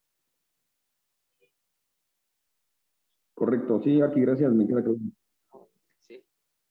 [SPEAKER 7] Correcto, sí, aquí gracias, me queda claro.
[SPEAKER 5] Sí.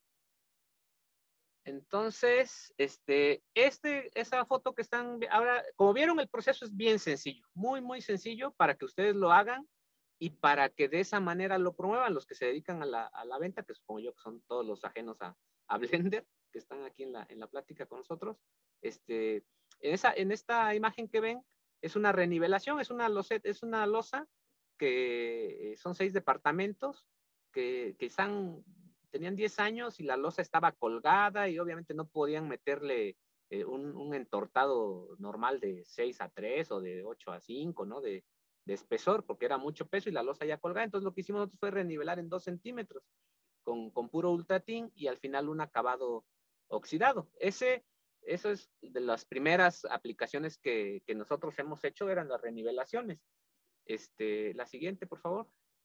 [SPEAKER 5] Entonces, este, este, esa foto que están, ahora, como vieron, el proceso es bien sencillo, muy, muy sencillo para que ustedes lo hagan y para que de esa manera lo promuevan los que se dedican a la, a la venta, que supongo yo que son todos los ajenos a, a Blender, que están aquí en la, en la plática con nosotros. Este, en, esa, en esta imagen que ven, es una renivelación, es una, loset, es una losa que son seis departamentos que, que están, tenían diez años y la losa estaba colgada y obviamente no podían meterle eh, un, un entortado normal de seis a tres o de ocho a cinco, ¿no? De, de espesor, porque era mucho peso y la losa ya colgada. Entonces lo que hicimos nosotros fue renivelar en dos centímetros con, con puro ultratín y al final un acabado oxidado. Ese, eso es de las primeras aplicaciones que, que nosotros hemos hecho, eran las renivelaciones. Este, la siguiente, por favor.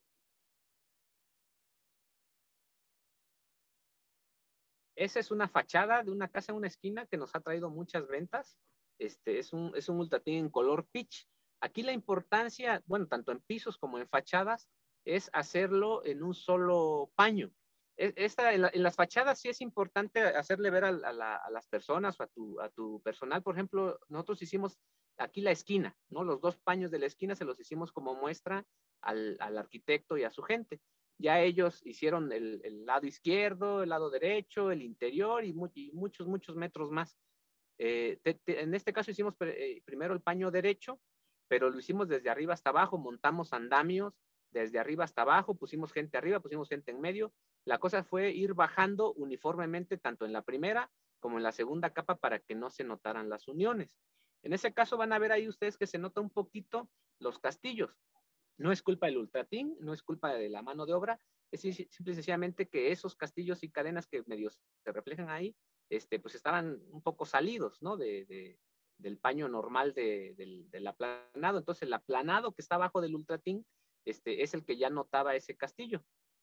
[SPEAKER 5] Esa es una fachada de una casa en una esquina que nos ha traído muchas ventas. Este, es un, es un ultratín en color peach. Aquí la importancia, bueno, tanto en pisos como en fachadas, es hacerlo en un solo paño. Esta, en, la, en las fachadas sí es importante hacerle ver a, a, la, a las personas o a tu, a tu personal. Por ejemplo, nosotros hicimos aquí la esquina, ¿no? Los dos paños de la esquina se los hicimos como muestra al, al arquitecto y a su gente. Ya ellos hicieron el, el lado izquierdo, el lado derecho, el interior y, mu y muchos, muchos metros más. Eh, te, te, en este caso hicimos eh, primero el paño derecho, pero lo hicimos desde arriba hasta abajo, montamos andamios desde arriba hasta abajo, pusimos gente arriba, pusimos gente en medio. La cosa fue ir bajando uniformemente tanto en la primera como en la segunda capa para que no se notaran las uniones. En ese caso van a ver ahí ustedes que se nota un poquito los castillos. No es culpa del ultratín, no es culpa de la mano de obra, es simple y sencillamente que esos castillos y cadenas que medio se reflejan ahí, este, pues estaban un poco salidos, ¿no? De, de, del paño normal de, del, del aplanado. Entonces el aplanado que está abajo del ultratín este, es el que ya notaba ese castillo.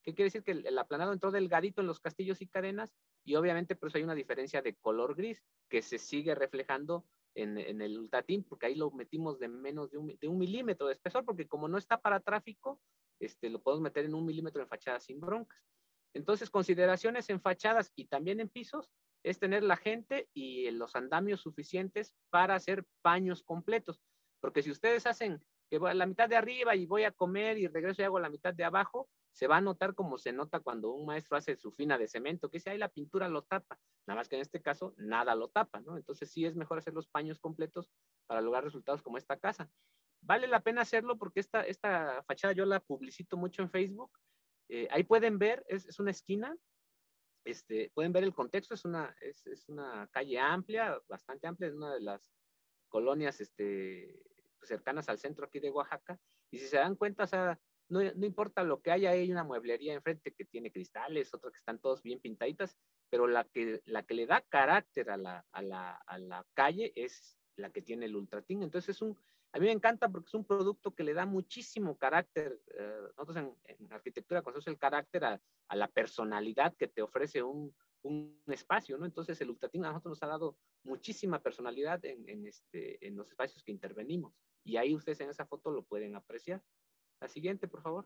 [SPEAKER 5] ¿Qué quiere decir? Que el, el aplanado entró delgadito en los castillos y cadenas, y obviamente por eso hay una diferencia de color gris que se sigue reflejando en, en el Ultratin, porque ahí lo metimos de menos de un, de un milímetro de espesor, porque como no está para tráfico, este, lo podemos meter en un milímetro en fachadas sin broncas. Entonces, consideraciones en fachadas y también en pisos es tener la gente y los andamios suficientes para hacer paños completos, porque si ustedes hacen que voy a la mitad de arriba y voy a comer y regreso y hago la mitad de abajo, se va a notar como se nota cuando un maestro hace su fina de cemento, que si ahí la pintura lo tapa, nada más que en este caso nada lo tapa, ¿no? Entonces sí es mejor hacer los paños completos para lograr resultados como esta casa. Vale la pena hacerlo porque esta, esta fachada yo la publicito mucho en Facebook. Eh, ahí pueden ver, es, es una esquina, este, pueden ver el contexto, es una, es, es una calle amplia, bastante amplia, es una de las colonias este, cercanas al centro aquí de Oaxaca, y si se dan cuenta, o sea, no, no importa lo que haya, hay una mueblería enfrente que tiene cristales, otras que están todos bien pintaditas, pero la que, la que le da carácter a la, a, la, a la calle es la que tiene el Ultratin. Entonces es un, a mí me encanta porque es un producto que le da muchísimo carácter. Eh, nosotros en, en arquitectura conocemos el carácter a, a la personalidad que te ofrece un, un espacio, ¿no? Entonces el Ultratin a nosotros nos ha dado muchísima personalidad en, en, este, en los espacios que intervenimos. Y ahí ustedes en esa foto lo pueden apreciar. La siguiente, por favor.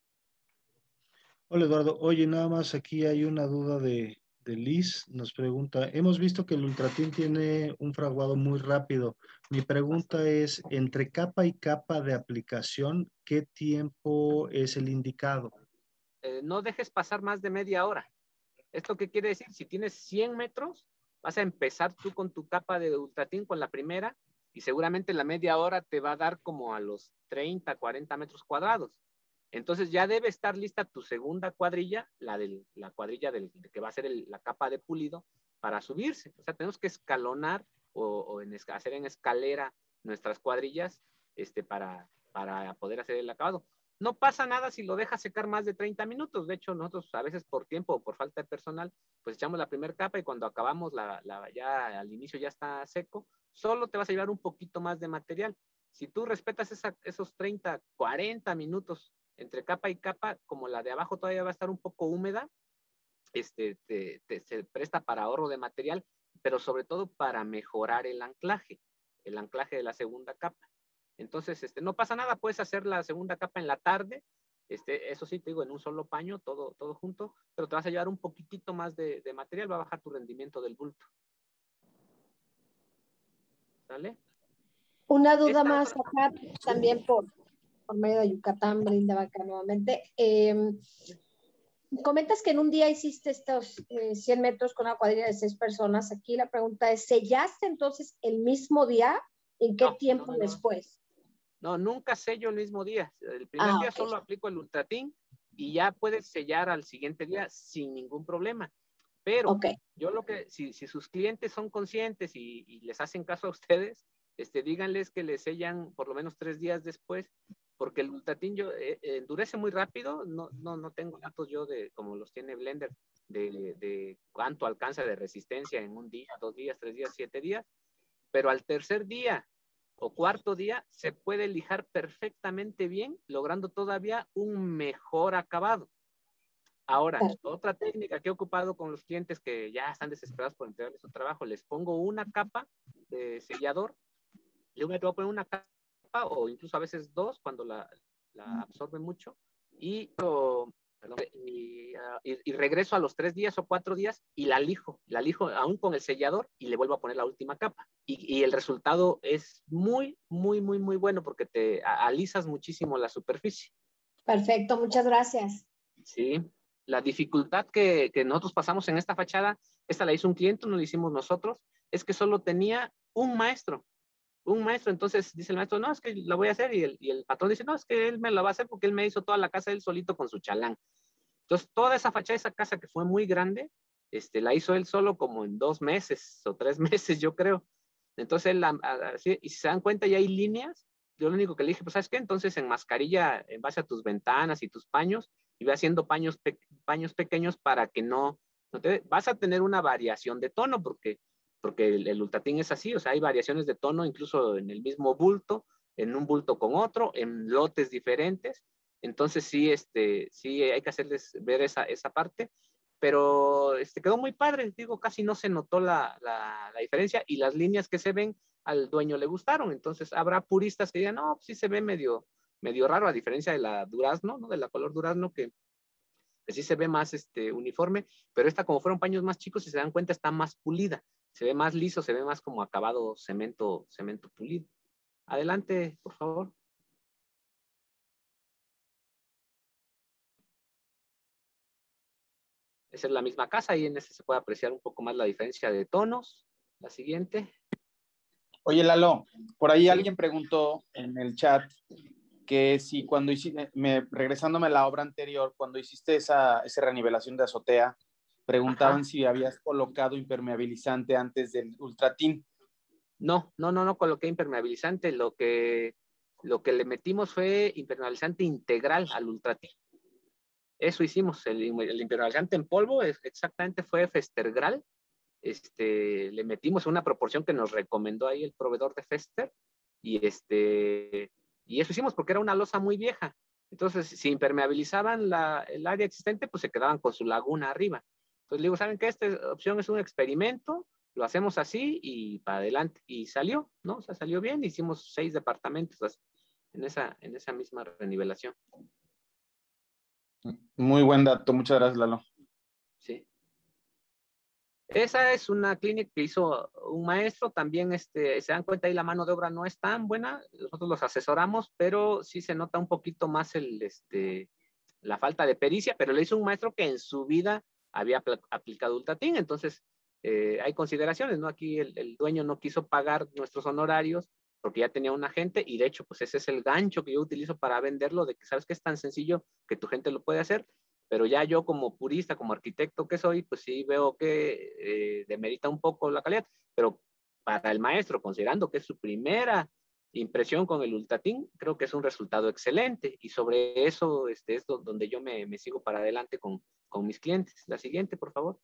[SPEAKER 2] Hola Eduardo, oye, nada más aquí hay una duda de, de Liz, nos pregunta, hemos visto que el Ultratin tiene un fraguado muy rápido. Mi pregunta es, entre capa y capa de aplicación, ¿qué tiempo es el indicado?
[SPEAKER 5] Eh, no dejes pasar más de media hora. ¿Esto qué quiere decir? Si tienes cien metros, vas a empezar tú con tu capa de Ultratin con la primera, y seguramente la media hora te va a dar como a los treinta, cuarenta metros cuadrados. Entonces ya debe estar lista tu segunda cuadrilla, la, del, la cuadrilla del, de que va a ser el, la capa de pulido, para subirse. O sea, tenemos que escalonar o, o en, hacer en escalera nuestras cuadrillas este, para, para poder hacer el acabado. No pasa nada si lo dejas secar más de treinta minutos. De hecho, nosotros a veces por tiempo o por falta de personal, pues echamos la primera capa y cuando acabamos, la, la, ya al inicio ya está seco, solo te vas a llevar un poquito más de material. Si tú respetas esa, esos treinta, cuarenta minutos entre capa y capa, como la de abajo todavía va a estar un poco húmeda, este, te, te, se presta para ahorro de material, pero sobre todo para mejorar el anclaje, el anclaje de la segunda capa. Entonces, este, no pasa nada, puedes hacer la segunda capa en la tarde, este, eso sí, te digo, en un solo paño, todo, todo junto, pero te vas a llevar un poquitito más de, de material, va a bajar tu rendimiento del bulto. ¿Sale?
[SPEAKER 6] Una duda
[SPEAKER 5] Esta
[SPEAKER 6] más
[SPEAKER 5] otra...
[SPEAKER 6] acá, también por, por medio de Yucatán, Brinda Vaca nuevamente. Eh, comentas que en un día hiciste estos eh, cien metros con una cuadrilla de seis personas. Aquí la pregunta es, ¿sellaste entonces el mismo día? ¿En qué
[SPEAKER 5] no,
[SPEAKER 6] tiempo
[SPEAKER 5] no, no.
[SPEAKER 6] después?
[SPEAKER 5] No, nunca sello el mismo día. El primer
[SPEAKER 6] Ah,
[SPEAKER 5] día
[SPEAKER 6] okay.
[SPEAKER 5] solo aplico el Ultratin y ya puedes sellar al siguiente día sin ningún problema. Pero okay. yo lo que, si, si sus clientes son conscientes y, y les hacen caso a ustedes, este, díganles que les sellan por lo menos tres días después, porque el Ultratin yo, eh, endurece muy rápido. No, no, no tengo datos yo de, como los tiene Blender, de, de cuánto alcanza de resistencia en un día, dos días, tres días, siete días. Pero al tercer día o cuarto día se puede lijar perfectamente bien, logrando todavía un mejor acabado. Ahora, otra técnica que he ocupado con los clientes que ya están desesperados por entregarles su trabajo, les pongo una capa de sellador, yo me voy a poner una capa o incluso a veces dos cuando la, la absorbe mucho y, o, perdón, y, uh, y, y regreso a los tres días o cuatro días y la lijo, la lijo aún con el sellador y le vuelvo a poner la última capa. Y, y el resultado es muy, muy, muy, muy bueno porque te alisas muchísimo la superficie.
[SPEAKER 6] Perfecto, muchas gracias.
[SPEAKER 5] Sí, la dificultad que, que nosotros pasamos en esta fachada, esta la hizo un cliente, no la hicimos nosotros, es que solo tenía un maestro, un maestro. Entonces dice el maestro, no, es que la voy a hacer, y el, y el patrón dice, no, es que él me la va a hacer porque él me hizo toda la casa él solito con su chalán. Entonces toda esa fachada, esa casa que fue muy grande, este, la hizo él solo como en dos meses o tres meses, yo creo. Entonces, él, así, y si se dan cuenta, ya hay líneas. Yo lo único que le dije, pues, ¿sabes qué? Entonces, en mascarilla, en base a tus ventanas y tus paños, y ve haciendo paños, pe paños pequeños para que no, no te, vas a tener una variación de tono, porque, porque el, el Ultratin es así, o sea, hay variaciones de tono incluso en el mismo bulto, en un bulto con otro, en lotes diferentes. Entonces sí, este, sí hay que hacerles ver esa, esa parte, pero este, quedó muy padre, digo, casi no se notó la, la, la diferencia y las líneas que se ven al dueño le gustaron. Entonces habrá puristas que digan, no, pues sí se ve medio, medio raro, a diferencia de la durazno, ¿no? De la color durazno que, que sí se ve más este, uniforme, pero esta como fueron paños más chicos, si se dan cuenta está más pulida, se ve más liso, se ve más como acabado cemento, cemento pulido. Adelante, por favor. Esa es la misma casa y en ese se puede apreciar un poco más la diferencia de tonos. La siguiente.
[SPEAKER 1] Oye, Lalo, por ahí
[SPEAKER 5] Sí.
[SPEAKER 1] alguien preguntó en el chat que si cuando hiciste, me, regresándome a la obra anterior, cuando hiciste esa, esa renivelación de azotea, preguntaban
[SPEAKER 5] Ajá.
[SPEAKER 1] si habías colocado impermeabilizante antes del Ultratin.
[SPEAKER 5] No, no, no, no coloqué impermeabilizante. Lo que, lo que le metimos fue impermeabilizante integral al Ultratin. Eso hicimos. El, el impermeabilizante en polvo es, exactamente fue Festergral. Este, le metimos una proporción que nos recomendó ahí el proveedor de Fester. Y, este, y eso hicimos porque era una losa muy vieja. Entonces, si impermeabilizaban la, el área existente, pues se quedaban con su laguna arriba. Entonces, le digo, ¿saben qué? Esta opción es un experimento, lo hacemos así y para adelante. Y salió, ¿no? O sea, salió bien. Hicimos seis departamentos en esa, en esa misma renivelación.
[SPEAKER 1] Muy buen dato, muchas gracias, Lalo.
[SPEAKER 5] Sí. Esa es una clínica que hizo un maestro, también este, se dan cuenta ahí la mano de obra no es tan buena, nosotros los asesoramos, pero sí se nota un poquito más el, este, la falta de pericia, pero le hizo un maestro que en su vida había aplicado Ultratin, entonces eh, hay consideraciones, ¿no? Aquí el, el dueño no quiso pagar nuestros honorarios porque ya tenía un agente y de hecho pues ese es el gancho que yo utilizo para venderlo, de que sabes que es tan sencillo que tu gente lo puede hacer. Pero ya yo como purista, como arquitecto que soy, pues sí veo que eh, demerita un poco la calidad. Pero para el maestro, considerando que es su primera impresión con el Ultratin, creo que es un resultado excelente. Y sobre eso este, es donde yo me, me sigo para adelante con, con mis clientes. La siguiente, por favor.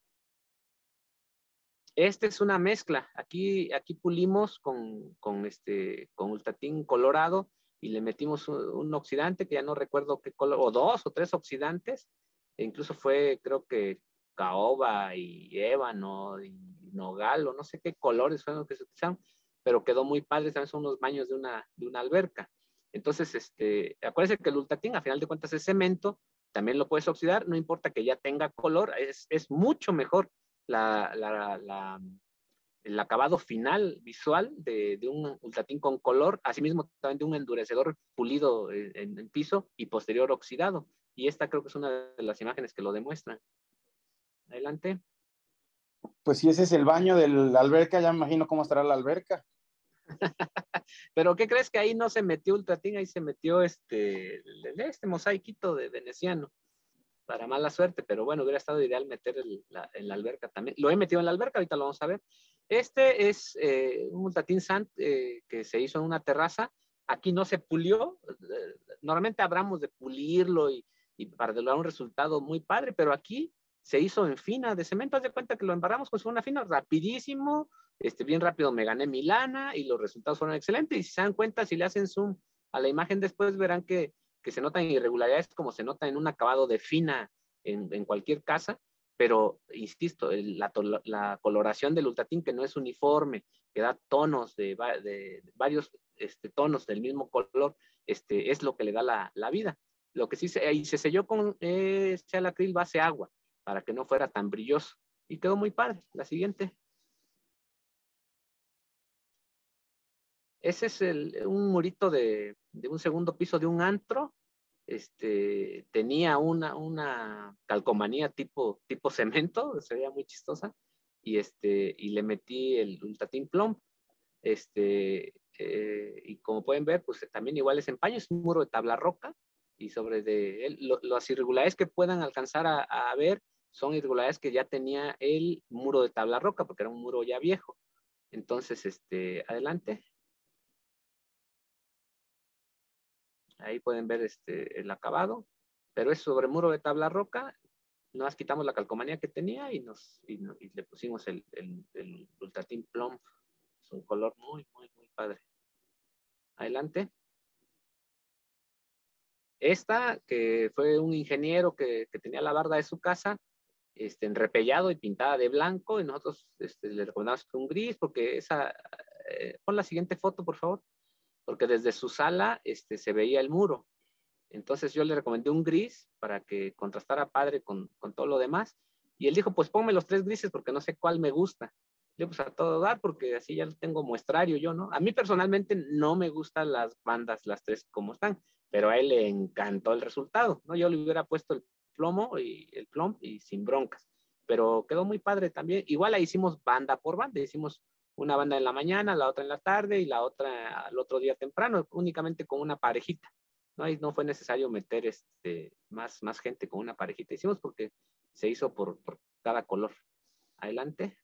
[SPEAKER 5] Esta es una mezcla. Aquí, aquí pulimos con, con, este, con Ultratin colorado y le metimos un, un oxidante que ya no recuerdo qué color, o dos o tres oxidantes. E incluso fue, creo que caoba y ébano y nogal o no sé qué colores fueron los que se utilizaron, pero quedó muy padre. También son unos baños de una, de una alberca. Entonces, este, acuérdense que el Ultratin, a final de cuentas, es cemento. También lo puedes oxidar, no importa que ya tenga color, es, es mucho mejor la, la, la, el acabado final visual de, de un Ultratin con color, asimismo también de un endurecedor pulido en el piso y posterior oxidado. Y esta creo que es una de las imágenes que lo demuestran. Adelante.
[SPEAKER 1] Pues si ese es el baño de la alberca, ya me imagino cómo estará la alberca.
[SPEAKER 5] Pero ¿qué crees que ahí no se metió Ultratin? Ahí se metió este, este mosaiquito de veneciano. Para mala suerte, pero bueno, hubiera estado ideal meter el, la, en la alberca también. Lo he metido en la alberca, ahorita lo vamos a ver. Este es eh, un Ultratin Sand eh, que se hizo en una terraza. Aquí no se pulió. Normalmente hablamos de pulirlo y, y para lograr un resultado muy padre, pero aquí se hizo en fina de cemento. Haz de cuenta que lo embarramos con una fina, rapidísimo, este, bien rápido me gané mi lana y los resultados fueron excelentes. Y si se dan cuenta, si le hacen zoom a la imagen después, verán que que se notan irregularidades como se nota en un acabado de fina en, en cualquier casa, pero insisto, el, la, la coloración del Ultratin que no es uniforme, que da tonos de, de, de varios este, tonos del mismo color, este, es lo que le da la, la vida. Lo que sí se, y se selló con eh, Cealacril base agua, para que no fuera tan brilloso. Y quedó muy padre. La siguiente. Ese es el, un murito de, de un segundo piso de un antro. Este, tenía una, una calcomanía tipo, tipo cemento, se veía muy chistosa, y, este, y le metí el Ultratin Plumb. Este, eh, y como pueden ver, pues también igual es empaño, es un muro de tabla roca, y sobre de él, lo, las irregularidades que puedan alcanzar a, a ver son irregularidades que ya tenía el muro de tabla roca, porque era un muro ya viejo. Entonces, este, adelante. Ahí pueden ver este, el acabado, pero es sobre muro de tabla roca. Nos quitamos la calcomanía que tenía y, nos, y, y le pusimos el, el, el Ultratin Plumb. Es un color muy, muy, muy padre. Adelante.
[SPEAKER 8] Esta, que fue un ingeniero que, que tenía la barda de su casa, este, enrepellado y pintada de blanco, y nosotros este, le recomendamos un gris, porque esa, eh, pon la siguiente foto, por favor, porque desde su sala este, se veía el muro. Entonces yo le recomendé un gris para que contrastara padre con, con todo lo demás, y él dijo, pues ponme los tres grises porque no sé cuál me gusta. Yo pues a todo dar, porque así ya tengo muestrario yo, ¿no? A mí personalmente no me gustan las bandas, las tres como están, pero a él le encantó el resultado, ¿no? Yo le hubiera puesto el plomo y el plom y sin broncas, pero quedó muy padre también. Igual la hicimos banda por banda, hicimos una banda en la mañana, la otra en la tarde y la otra al otro día temprano, únicamente con una parejita. No, y no fue necesario meter este, más, más gente con una parejita. Hicimos porque se hizo por, por cada color. Adelante.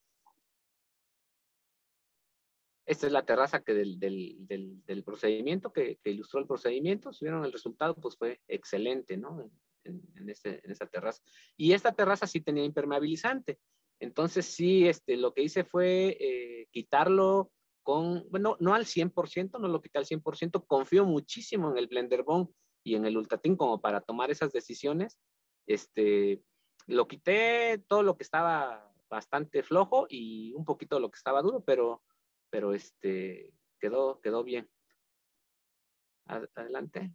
[SPEAKER 8] Esta es la terraza que del, del, del, del procedimiento, que, que ilustró el procedimiento. Si vieron el resultado, pues fue excelente, ¿no? En, en, este, en esta terraza. Y esta terraza sí tenía impermeabilizante. Entonces sí, este, lo que hice fue eh, quitarlo con, bueno, no al cien por ciento, no lo quité al cien por ciento. Confío muchísimo en el Blenderbond y en el Ultratin como para tomar esas decisiones. Este, lo quité todo lo que estaba bastante flojo y un poquito de lo que estaba duro, pero pero este, quedó, quedó bien. Adelante.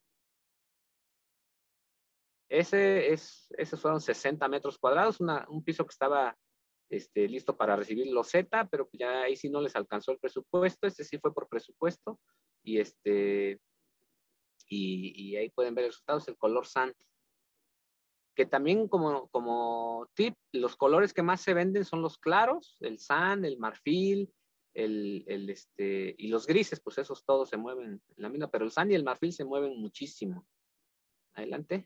[SPEAKER 8] Ese es, esos fueron sesenta metros cuadrados, una, un piso que estaba este, listo para recibir loseta, pero ya ahí sí no les alcanzó el presupuesto. Este sí fue por presupuesto. Y, este, y, y ahí pueden ver el resultado, es el color sand. Que también como, como tip, los colores que más se venden son los claros, el sand, el marfil, El, el, este, y los grises, pues esos todos se mueven en la misma, pero el sand y el marfil se mueven muchísimo. Adelante.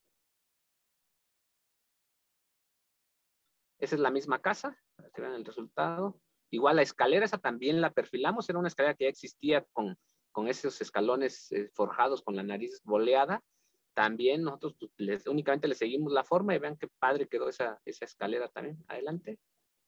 [SPEAKER 8] Esa es la misma casa, para que vean el resultado. Igual la escalera, esa también la perfilamos, era una escalera que ya existía con, con esos escalones eh, forjados con la nariz boleada. También nosotros pues, les, únicamente le seguimos la forma y vean qué padre quedó esa, esa escalera también. Adelante.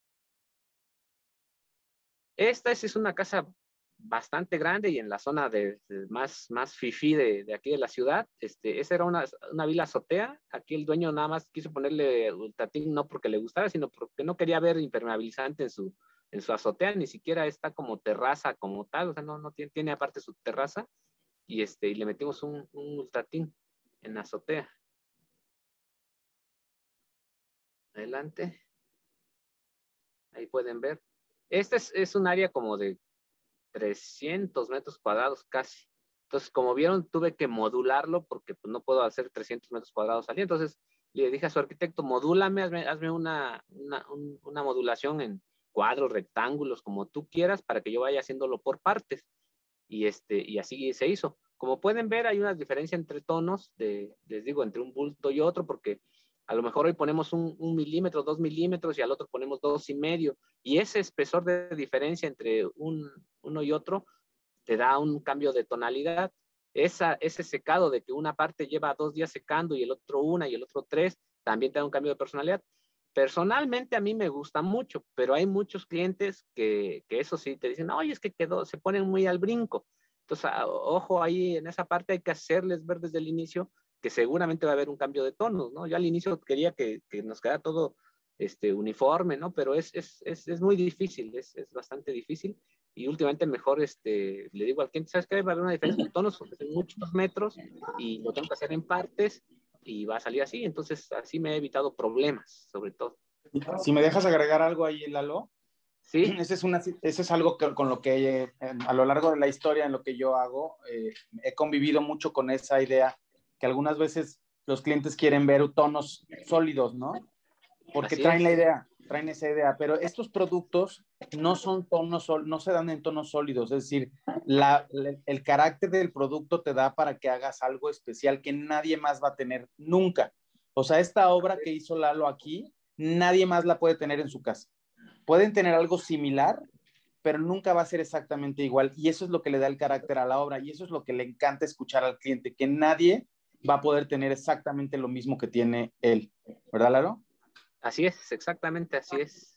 [SPEAKER 8] Esta es una casa bastante grande y en la zona de, de más, más fifí de, de aquí de la ciudad. Este, esa era una, una vila azotea. Aquí el dueño nada más quiso ponerle Ultratin no porque le gustara, sino porque no quería ver impermeabilizante en su, en su azotea. Ni siquiera está como terraza como tal. O sea, no, no tiene, tiene aparte su terraza. Y, este, y le metimos un, un Ultratin en la azotea. Adelante. Ahí pueden ver. Este es, es un área como de trescientos metros cuadrados casi. Entonces, como vieron, tuve que modularlo porque pues, no puedo hacer trescientos metros cuadrados allí. Entonces, le dije a su arquitecto, modúlame, hazme, hazme una, una, un, una modulación en cuadros, rectángulos, como tú quieras, para que yo vaya haciéndolo por partes. Y, este, y así se hizo. Como pueden ver, hay una diferencia entre tonos, de, les digo, entre un bulto y otro, porque a lo mejor hoy ponemos un, un milímetro, dos milímetros y al otro ponemos dos y medio. Y ese espesor de diferencia entre un, uno y otro te da un cambio de tonalidad. Esa, ese secado de que una parte lleva dos días secando y el otro una y el otro tres, también te da un cambio de personalidad. Personalmente a mí me gusta mucho, pero hay muchos clientes que, que eso sí te dicen, oye, es que quedó, se ponen muy al brinco. Entonces, ojo ahí en esa parte, hay que hacerles ver desde el inicio que seguramente va a haber un cambio de tonos, ¿no? Yo al inicio quería que, que nos quedara todo este, uniforme, ¿no? Pero es, es, es, es muy difícil, es, es bastante difícil. Y últimamente mejor este, le digo al cliente, ¿sabes qué? Va a haber una diferencia de tonos porque son muchos metros y lo tengo que hacer en partes y va a salir así. Entonces, así me he evitado problemas, sobre todo.
[SPEAKER 1] Si me dejas agregar algo ahí, Lalo.
[SPEAKER 8] Sí.
[SPEAKER 1] Ese es, una, ese es algo que, con lo que eh, a lo largo de la historia en lo que yo hago, eh, he convivido mucho con esa idea que algunas veces los clientes quieren ver tonos sólidos, ¿no? Porque
[SPEAKER 8] Así
[SPEAKER 1] traen
[SPEAKER 8] es.
[SPEAKER 1] la idea, traen esa idea, pero estos productos no son tonos, no se dan en tonos sólidos, es decir, la, el carácter del producto te da para que hagas algo especial que nadie más va a tener nunca. O sea, esta obra que hizo Lalo aquí, nadie más la puede tener en su casa. Pueden tener algo similar, pero nunca va a ser exactamente igual. Y eso es lo que le da el carácter a la obra. Y eso es lo que le encanta escuchar al cliente, que nadie va a poder tener exactamente lo mismo que tiene él. ¿Verdad, Lalo?
[SPEAKER 8] Así es, exactamente así es.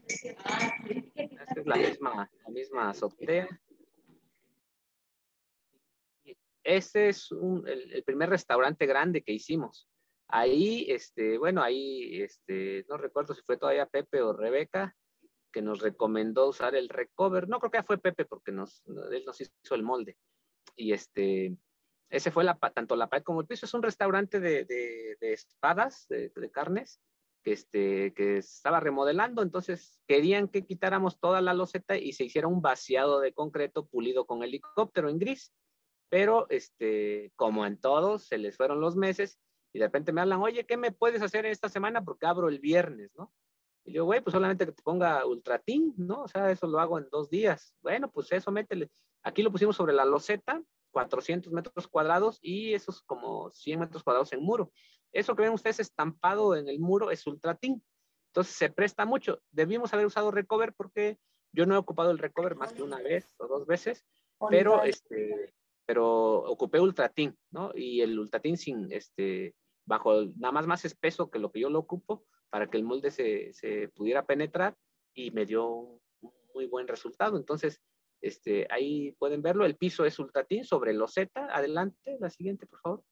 [SPEAKER 8] Esta es la misma, la misma azotea. ese es un, el, el primer restaurante grande que hicimos. Ahí, este, bueno, ahí, este, no recuerdo si fue todavía Pepe o Rebeca, que nos recomendó usar el Recover. No creo que fue Pepe porque nos, él nos hizo el molde. Y este, ese fue la, tanto la pared como el piso. Es un restaurante de, de, de espadas, de, de carnes, que, este, que estaba remodelando. Entonces querían que quitáramos toda la loseta y se hiciera un vaciado de concreto pulido con helicóptero en gris. Pero, este, como en todos, se les fueron los meses y de repente me hablan, oye, ¿qué me puedes hacer esta semana? Porque abro el viernes, ¿no? Y yo, güey, pues solamente que te ponga Ultratin, ¿no? O sea, eso lo hago en dos días. Bueno, pues eso, métele. Aquí lo pusimos sobre la loseta, cuatrocientos metros cuadrados y esos como cien metros cuadrados en muro. Eso que ven ustedes estampado en el muro es Ultratin. Entonces se presta mucho. Debimos haber usado Recover porque yo no he ocupado el Recover más que una vez o dos veces, pero este, pero ocupé Ultratin, ¿no? Y el Ultratin sin, este, bajo nada más más espeso que lo que yo lo ocupo para que el molde se, se pudiera penetrar y me dio un muy buen resultado. Entonces, este, ahí pueden verlo. El piso es Ultratin sobre loseta. Adelante, la siguiente, por favor.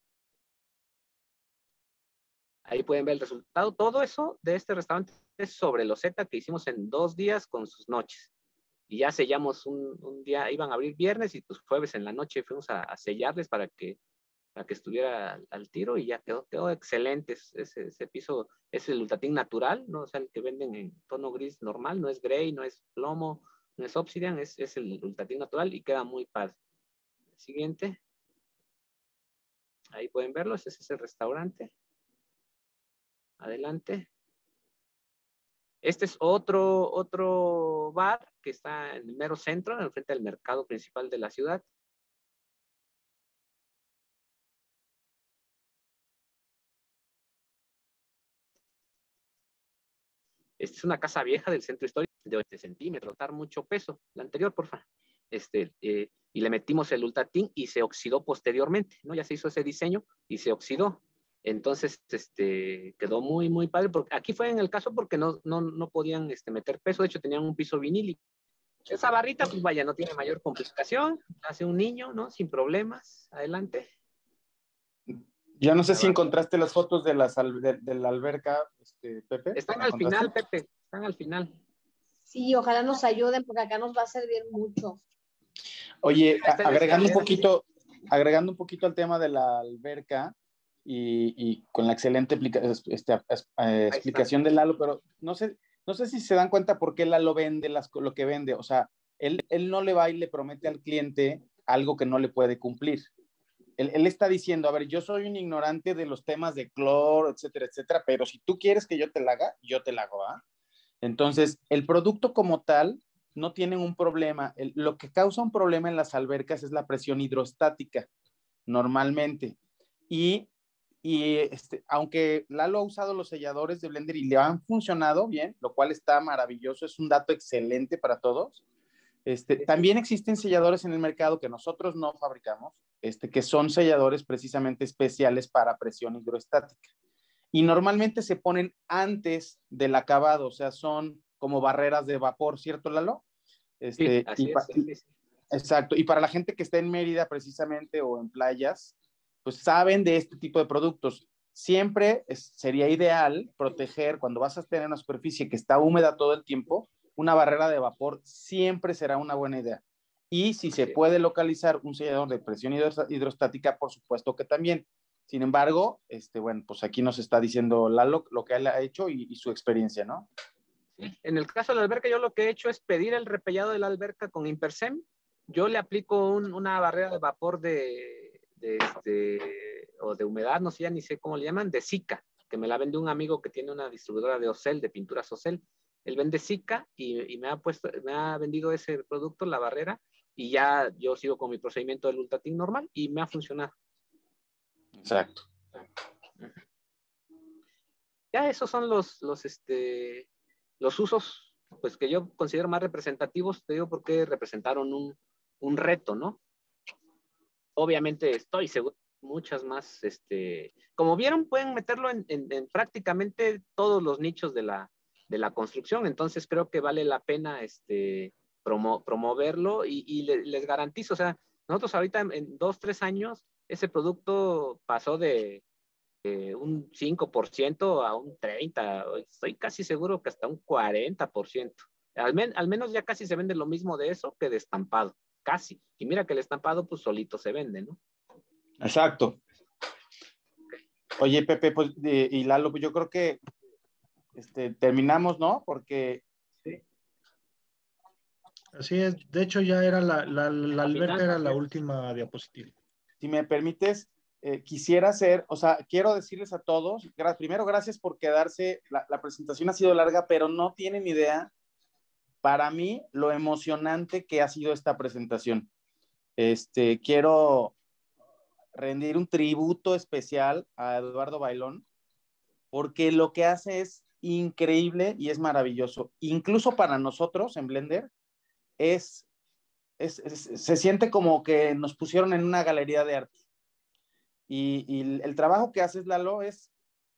[SPEAKER 8] Ahí pueden ver el resultado. Todo eso de este restaurante es sobre loseta que hicimos en dos días con sus noches. Y ya sellamos un, un día, iban a abrir viernes y pues jueves en la noche fuimos a, a sellarles para que, para que estuviera al, al tiro y ya quedó, quedó excelente. Ese, ese piso es el Ultratin natural, ¿no? O sea, el que venden en tono gris normal, no es gray, no es plomo, no es obsidian, es, es el Ultratin natural y queda muy padre. Siguiente. Ahí pueden verlo, ese es el restaurante. Adelante. Este es otro, otro bar que está en el mero centro, en el frente del mercado principal de la ciudad. Esta es una casa vieja del centro histórico de ocho centímetros, dar mucho peso. La anterior, porfa. Este, eh, y le metimos el Ultratin y se oxidó posteriormente, ¿no? Ya se hizo ese diseño y se oxidó. Entonces, este, quedó muy, muy padre. Porque aquí fue en el caso porque no, no, no podían este, meter peso. De hecho, tenían un piso vinílico. Esa barrita, pues vaya, no tiene mayor complicación. Hace un niño, ¿no? Sin problemas. Adelante.
[SPEAKER 1] Ya no sé si encontraste las fotos de, las, de, de la alberca, este, Pepe.
[SPEAKER 8] Están al final, Pepe. Están al final.
[SPEAKER 6] Sí, ojalá nos ayuden porque acá nos va a servir mucho.
[SPEAKER 1] Oye, a, agregando un poquito, agregando un poquito al tema de la alberca y, y con la excelente explica, este, eh, explicación de Lalo, pero no sé, no sé si se dan cuenta por qué Lalo vende las, lo que vende. O sea, él, él no le va y le promete al cliente algo que no le puede cumplir. Él, él está diciendo, a ver, yo soy un ignorante de los temas de cloro, etcétera, etcétera, pero si tú quieres que yo te la haga, yo te la hago, ¿ah? Entonces, el producto como tal no tiene un problema. El, lo que causa un problema en las albercas es la presión hidrostática, normalmente. Y, y este, aunque Lalo ha usado los selladores de Blender y le han funcionado bien, lo cual está maravilloso, es un dato excelente para todos. Este, también existen selladores en el mercado que nosotros no fabricamos, este, que son selladores precisamente especiales para presión hidrostática. Y normalmente se ponen antes del acabado, o sea, son como barreras de vapor, ¿cierto, Lalo? Este,
[SPEAKER 8] sí, así
[SPEAKER 1] y
[SPEAKER 8] es, sí, sí.
[SPEAKER 1] Exacto, y para la gente que está en Mérida precisamente o en playas, pues saben de este tipo de productos. Siempre es, sería ideal proteger, cuando vas a tener una superficie que está húmeda todo el tiempo, una barrera de vapor siempre será una buena idea. Y si se puede localizar un sellador de presión hidrostática, por supuesto que también. Sin embargo, este, bueno, pues aquí nos está diciendo Lalo lo que él ha hecho y, y su experiencia, ¿no?
[SPEAKER 8] Sí, en el caso de la alberca, yo lo que he hecho es pedir el repellado de la alberca con Impersem. Yo le aplico un, una barrera de vapor de, de, este, o de humedad, no sé, ya ni sé cómo le llaman, de Zika, que me la vende un amigo que tiene una distribuidora de Ocel, de pinturas Ocel. Él vende Zika y, y me, ha puesto, me ha vendido ese producto, la barrera, y ya yo sigo con mi procedimiento del Ultratin normal y me ha funcionado.
[SPEAKER 1] Exacto.
[SPEAKER 8] Ya esos son los, los, este, los usos pues, que yo considero más representativos, te digo, porque representaron un, un reto, ¿no? Obviamente estoy seguro muchas más, este, como vieron, pueden meterlo en, en, en prácticamente todos los nichos de la, de la construcción, entonces creo que vale la pena este, promo, promoverlo y, y le, les garantizo, o sea, Nosotros ahorita en, en dos, tres años, ese producto pasó de eh, un cinco por ciento a un treinta por ciento, estoy casi seguro que hasta un cuarenta por ciento. Al, men, al menos ya casi se vende lo mismo de eso que de estampado, casi. Y mira que el estampado pues solito se vende, ¿no?
[SPEAKER 1] Exacto. Oye, Pepe, pues, de, y Lalo, pues yo creo que este, terminamos, ¿no? Porque...
[SPEAKER 2] Sí. Así es, de hecho ya era la, la, la alberca era la última diapositiva.
[SPEAKER 1] Si me permites, eh, quisiera hacer, o sea, quiero decirles a todos, gra primero gracias por quedarse, la, la presentación ha sido larga, pero no tienen idea, para mí, lo emocionante que ha sido esta presentación. Este, quiero rendir un tributo especial a Eduardo Bailón, porque lo que hace es increíble y es maravilloso. Incluso para nosotros en Blender, es, es, es, se siente como que nos pusieron en una galería de arte. Y, y el trabajo que haces, Lalo, es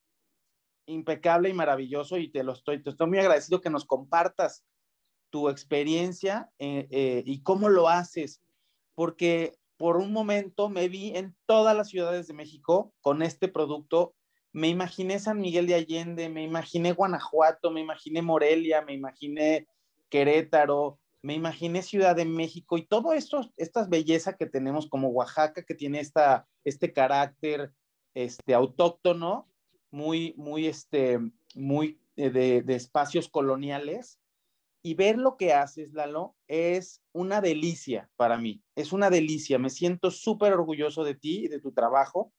[SPEAKER 1] impecable y maravilloso, y te lo estoy, te estoy muy agradecido que nos compartas tu experiencia eh, eh, y cómo lo haces, porque por un momento me vi en todas las ciudades de México con este producto. Me imaginé San Miguel de Allende, me imaginé Guanajuato, me imaginé Morelia, me imaginé Querétaro, me imaginé Ciudad de México, y todo esto, esta belleza que tenemos como Oaxaca, que tiene esta, este carácter este, autóctono, muy, muy, este, muy de, de espacios coloniales. Y ver lo que haces, Lalo, es una delicia para mí. Es una delicia. Me siento súper orgulloso de ti y de tu trabajo.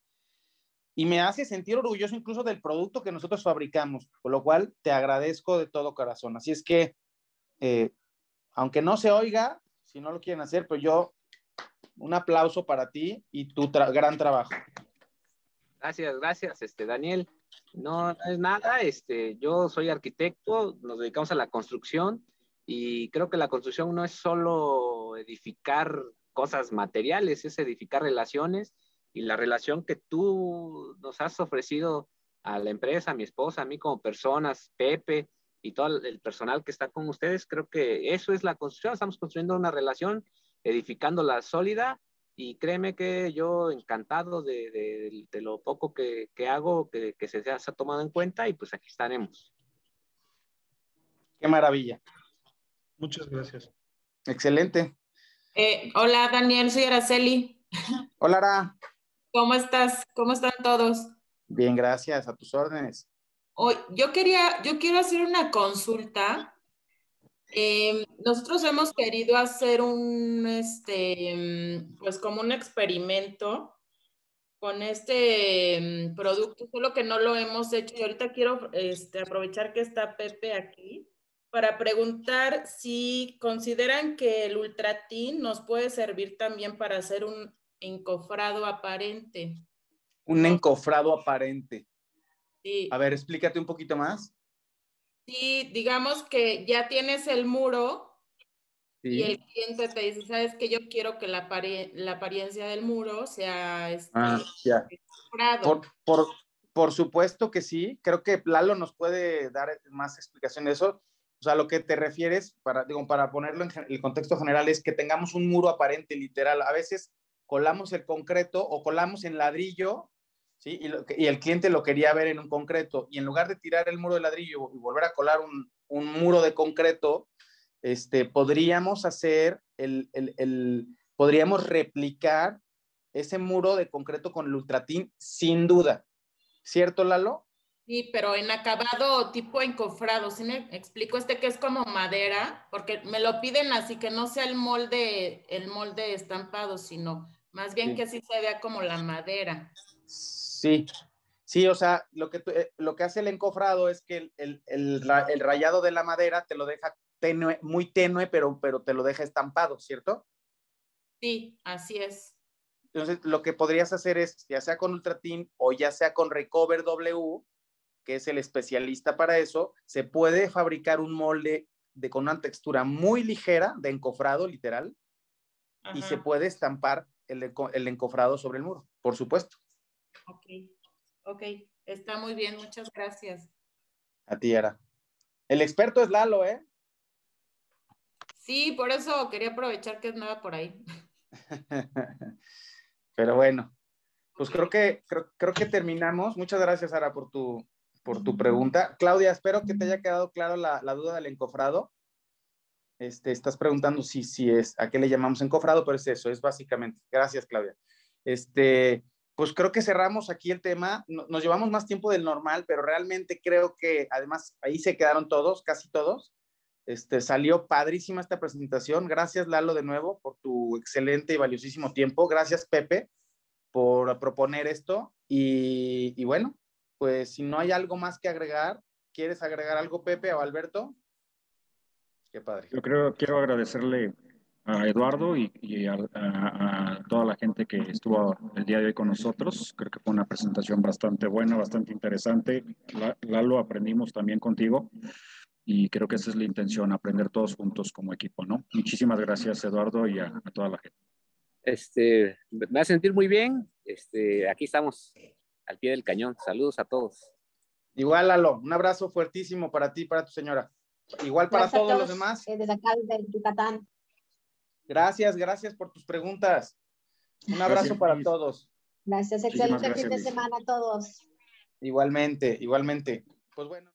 [SPEAKER 1] Y me hace sentir orgulloso incluso del producto que nosotros fabricamos, por lo cual te agradezco de todo corazón. Así es que, eh, aunque no se oiga, si no lo quieren hacer, pues yo, un aplauso para ti y tu tra gran trabajo.
[SPEAKER 8] Gracias, gracias, este, Daniel. No, no es nada, este, yo soy arquitecto, nos dedicamos a la construcción, y creo que la construcción no es solo edificar cosas materiales, es edificar relaciones, y la relación que tú nos has ofrecido a la empresa, a mi esposa, a mí como personas, Pepe y todo el personal que está con ustedes, creo que eso es la construcción. Estamos construyendo una relación, edificándola sólida, y créeme que yo encantado de, de, de lo poco que, que hago, que, que se, se ha tomado en cuenta, y pues aquí estaremos.
[SPEAKER 1] Qué maravilla.
[SPEAKER 2] Muchas gracias.
[SPEAKER 1] Excelente.
[SPEAKER 9] Eh, hola, Daniel, soy Araceli.
[SPEAKER 1] Hola, Ara.
[SPEAKER 9] ¿Cómo estás? ¿Cómo están todos?
[SPEAKER 1] Bien, gracias. A tus órdenes.
[SPEAKER 9] Hoy, yo quería, yo quiero hacer una consulta. Eh, nosotros hemos querido hacer un, este, pues como un experimento con este um, producto, solo que no lo hemos hecho, y ahorita quiero este, aprovechar que está Pepe aquí para preguntar si consideran que el Ultratin nos puede servir también para hacer un encofrado aparente.
[SPEAKER 1] Un
[SPEAKER 9] ¿No?
[SPEAKER 1] encofrado aparente.
[SPEAKER 9] Sí.
[SPEAKER 1] A ver, explícate un poquito más.
[SPEAKER 9] Sí, digamos que ya tienes el muro. Sí. Y el cliente te dice, ¿sabes qué? Yo quiero que la, apare la apariencia del muro sea este,
[SPEAKER 1] ah, ya. Por, por, por supuesto que sí. Creo que Lalo nos puede dar más explicación de eso. O sea, lo que te refieres, para, digo, para ponerlo en el contexto general, es que tengamos un muro aparente, literal. A veces colamos el concreto o colamos en ladrillo, ¿sí? Y, lo, y el cliente lo quería ver en un concreto. Y en lugar de tirar el muro de ladrillo y volver a colar un, un muro de concreto, este, podríamos hacer, el, el, el, podríamos replicar ese muro de concreto con el Ultratin, sin duda. ¿Cierto, Lalo?
[SPEAKER 9] Sí, pero en acabado tipo encofrado. ¿Sí me explico? Este que es como madera, porque me lo piden así, que no sea el molde, el molde estampado, sino más bien sí, que sí se vea como la madera.
[SPEAKER 1] Sí, sí, o sea, lo que, lo que hace el encofrado es que el, el, el, el rayado de la madera te lo deja tenue, muy tenue, pero, pero te lo deja estampado, ¿cierto?
[SPEAKER 9] Sí, así es.
[SPEAKER 1] Entonces, lo que podrías hacer es, ya sea con Ultratin o ya sea con Recover W, que es el especialista para eso, se puede fabricar un molde de, con una textura muy ligera de encofrado, literal, ajá, y se puede estampar el, el encofrado sobre el muro, por supuesto.
[SPEAKER 9] Ok, ok, está muy bien, muchas gracias.
[SPEAKER 1] A ti, Ara. El experto es Lalo, ¿eh?
[SPEAKER 9] Sí, por eso quería aprovechar que andaba por ahí.
[SPEAKER 1] Pero bueno, pues creo que, creo, creo que terminamos. Muchas gracias, Sara, por tu, por tu pregunta. Claudia, espero que te haya quedado claro la, la duda del encofrado. Este, estás preguntando si, si es, a qué le llamamos encofrado, pero es eso, es básicamente. Gracias, Claudia. Este, pues creo que cerramos aquí el tema. Nos llevamos más tiempo del normal, pero realmente creo que, además, ahí se quedaron todos, casi todos. Este, salió padrísima esta presentación. Gracias, Lalo, de nuevo, por tu excelente y valiosísimo tiempo. Gracias, Pepe, por proponer esto. Y, y bueno, pues si no hay algo más que agregar, ¿quieres agregar algo, Pepe o Alberto? Qué padre.
[SPEAKER 4] Yo creo, quiero agradecerle a Eduardo y, y a, a, a toda la gente que estuvo el día de hoy con nosotros. Creo que fue una presentación bastante buena, bastante interesante. Lalo, aprendimos también contigo y creo que esa es la intención, aprender todos juntos como equipo, ¿no? Muchísimas gracias, Eduardo, y a, a toda la gente.
[SPEAKER 8] Este, me va a sentir muy bien. Este, aquí estamos al pie del cañón. Saludos a todos.
[SPEAKER 1] Igual, Lalo, un abrazo fuertísimo para ti y para tu señora. Igual para
[SPEAKER 6] Gracias
[SPEAKER 1] todos,
[SPEAKER 6] a todos
[SPEAKER 1] los demás.
[SPEAKER 6] eh, desde acá, desde Yucatán.
[SPEAKER 1] Gracias, gracias por tus preguntas. Un abrazo
[SPEAKER 4] Gracias,
[SPEAKER 1] para
[SPEAKER 4] Liz.
[SPEAKER 1] todos.
[SPEAKER 6] Gracias,
[SPEAKER 4] Muchísimas
[SPEAKER 6] excelente
[SPEAKER 4] gracias,
[SPEAKER 6] fin de
[SPEAKER 4] Liz.
[SPEAKER 6] semana a todos.
[SPEAKER 1] Igualmente, igualmente. Pues bueno.